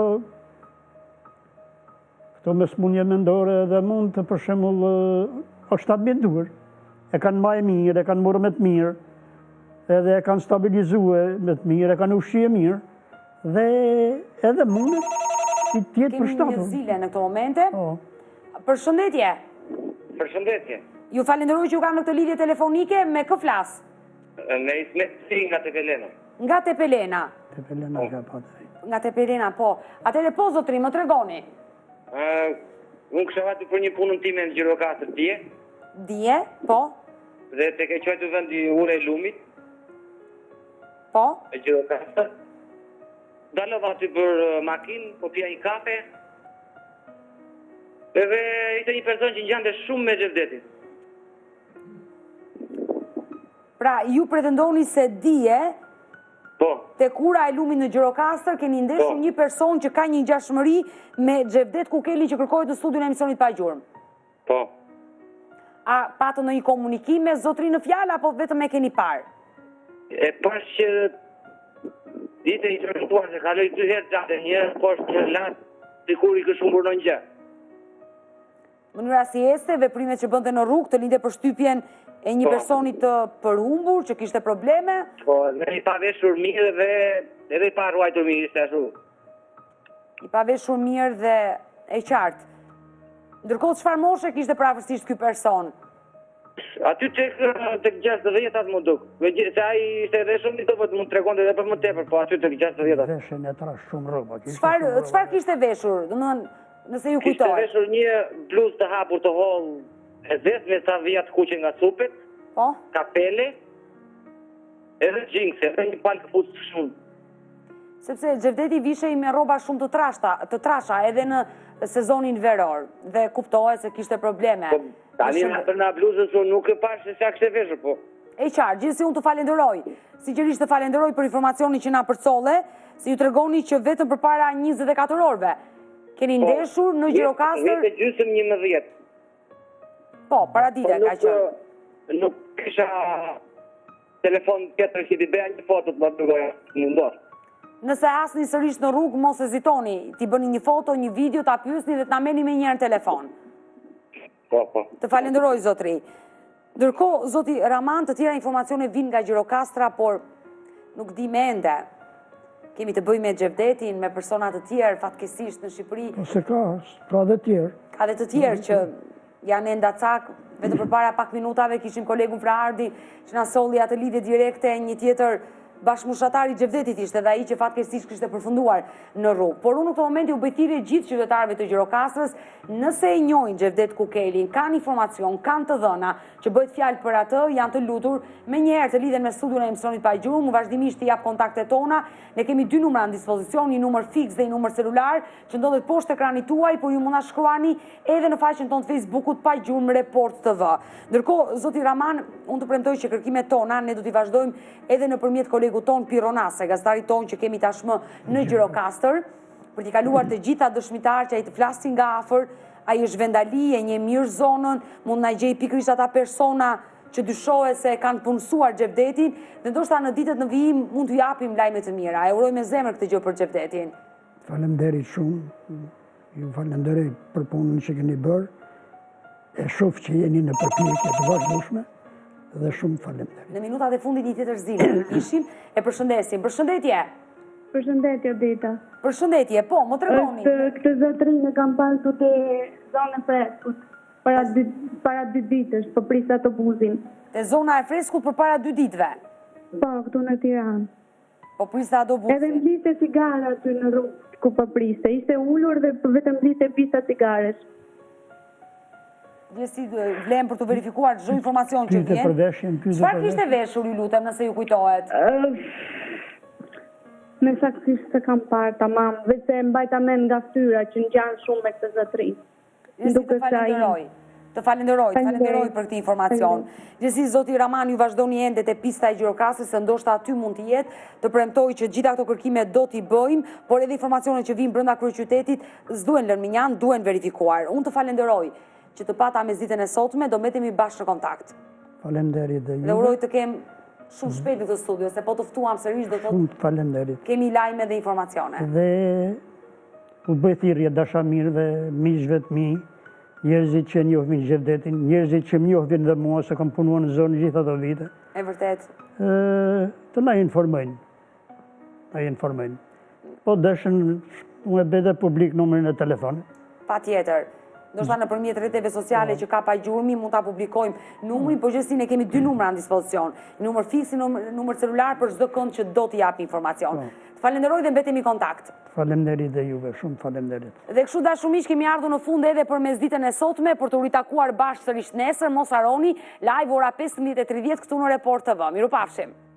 Këto me smunje mendore dhe mund të për shemull... është ta bindur. E kanë maj mirë, e kanë murë me të mirë, edhe e kanë stabilizue me të mirë, e kanë ushqie mirë, dhe edhe mundet i tjetë për shtatë. Kemi një zile në këto momente. Përshëndetje. Përshëndetje. Ju falenderoj që ju kam në këtë lidhje telefonike, me kë flasë? Me Ismeti nga Tepelena. Nga Tepelena? Tepelena nga patëri. Nga Tepelena, po. Atere po, zotri, më tregoni. Unë kësha vatu për një punën time në Gjirokastër dje. Dje, po. Dhe të ke qojtë vendi ure e lumit. Po. E Gjirokastër. Dalova aty për makinë, po pia një kafe. Edhe ishte një person që ngjante shumë me Xhevdetin. Pra, ju pretendoni se dje, po, te kura e lumit në Gjirokastër, keni ndeshur një person që ka një ngjashmëri me Xhevdet Kukeli që kërkohet në studion e emisionit pa gjurmë. Po. A patë në një komunikim me zotri në fjalë, apo vetëm e keni parë? E pash që dite i tërëtuar se kaloj 2 herë gjatë një, poshtë një latë, si kur i këshumbur në një. Mënyra si este, veprimet që bënte në rrugë të linde përshtypjen e një personit të përhumbur, që kishte probleme? Po, dhe i paveshur mirë dhe edhe i pa ruajtur mirë, ishte ashtu. I paveshur mirë dhe e qartë. Ndërkohë çfarë moshe kishte pravarësisht ky person? Aty tek 60-at më duk. Se ai ishte edhe shumë i dobët, mund tregonte edhe për më tepër, po aty tek 60-at. Veshën e trash shumë rroba. Çfarë kishte veshur? Domethënë, nëse ju kujtohet. Kishte veshur një bluzë të hapur të hollë e zetë me sa vija të kuqe nga supet. Po. Kapele. Edhe xhinse, edhe një palë këpucë shumë. Sepse Xhevdeti vishej me rroba shumë të trasha edhe në sezonin veror dhe kuptohet se kishte probleme. Po, tani për na bluzës unë nuk e pash se sa kishte veshur, po. E qartë, gjithsesi unë të falenderoj. Sinqerisht të falenderoj për informacionin që na përcolle, se ju tregoni që vetëm përpara 24 orëve keni ndeshur në Gjirokastër. Vetë gjysmë 11. Po, paradite ka qenë. Nuk kisha telefon tjetër që i bëja një foto të më dërgoja në dorë. Nëse asni sërish në rrugë, mos hezitoni, t'i bëni një foto, një video, t'a pyesni dhe t'na meni me njërë në telefon. Po. Të falenderoj, zotri. Ndërkohë, zoti Raman, të tjera informacione vinë nga Gjirokastra, por nuk di me ende. Kemi të bëj me Xhevdetin, me personat të tjerë, fatkesisht në Shqipëri. Se ka dhe tjerë. Ka dhe të tjerë që janë enda cak, vetë përpara pak minutave kishim kolegun Fraardi që na solli atë lidhje direkte, një tjetër bashkëmushatari Xhevdetit ishte dhe ai që fatkeqësisht kishte përfunduar në rrugë. Por unë në këtë moment u bëj thirrje gjithë qytetarëve të Gjirokastrës, nëse e njohin Xhevdet Kukelin, kanë informacion, kanë të dhëna që bëhet fjalë për atë, janë të lutur menjëherë të lidhen me studion e emisionit Pa Gjumë, vazhdimisht i jap kontaktet tona. Ne kemi 2 numra në dispozicion, një numër fiks dhe një numër celular që ndodhet poshtë ekranit tuaj, por ju mund na shkruani edhe në faqen tonë të Facebookut Pa Gjumë Report TV. Ndërkohë, zoti Raman, unë të premtoj që kërkimet tona ne do t'i vazhdojmë edhe nëpërmjet kolegut ton Pironase, gazetarit ton që kemi tashmë në Gjirokastër, për t'i kaluar të gjitha dëshmitar që ai të flasin nga afër, ai është vendali, e njeh mirë zonën, mund na gjej pikërisht ata persona që dyshohet se kanë punësuar Xhevdetin, dhe ndoshta në ditët në vijim mund t'ju japim lajme të mira. E uroj me zemër këtë gjë për Xhevdetin. Faleminderit shumë, ju falenderoj për punën që keni bërë, e shoh që jeni në përpjekje të vazhdueshme dhe shumë faleminderit. Në minutat e fundit një tjetër zile ishim, e përshëndesim. Përshëndetje. Përshëndetje Dita. Përshëndetje, po, më tregoni. Këtë zotërinë kam pasur te zona e Freskut para 2 ditësh, po pris autobusin. Te zona e Freskut për para 2 ditëve? Po, këtu në Tiranë. Po priste autobusin? Edhe mbliste cigara aty në rrugë ku po priste. Ishte ulur dhe vetëm mbliste pista cigaresh. Gjësi vlem për të verifikuar çdo informacion që vjen. Çfarë kishte veshur, ju lutem, nëse ju kujtohet? Me saktësisht se kam parë tamam, vetë mbajta mend nga fytyra që ngjan shumë me këtë zotëri. Të falenderoj për këtë informacion. Gjithsesi, zoti Raman, ju vazhdoni ende te pista e Gjirokastrës, se ndoshta aty mund të jetë, të premtoj që gjitha këto kërkime do t'i bëjmë, por edhe informacionet që vijnë brenda kryeqytetit s'duhen lënë minjan, duhen verifikuar. Unë të falenderoj që të pata me ditën e sotme, do mbetemi bashkë në kontakt. Faleminderit dhe ju. Dhe uroj të kem shumë shpejt në këtë studio, se po të ftuam sërish do të Shumë faleminderit. Kemi lajme dhe informacione. Dhe u bëj thirrje dashamirëve, miqve të mi, njerëzit që njohin Xhevdetin, njerëzit që më njohin dhe mua se kam punuar në zonë gjithë ato vite. E vërtet. Të na informojnë. Po dëshën unë e bede publik numrin e telefonit. Patjetër. Ndoshta nëpërmjet rrjeteve sociale që ka Pa Gjurmi mund ta publikojmë numrin, por gjithsesi ne kemi 2 numra në dispozicion. Numër fiks, numër celular për çdo kënd që do t'i jap informacion. Falenderoj dhe mbetemi kontakt. Faleminderit dhe juve, shumë faleminderit. Dhe kështu dashumish kemi ardhur në fund edhe për mesditën e sotme, për të ritakuar bashkë sërish nesër, mos harroni, live ora 15:30 këtu në Report TV. Mirupafshim.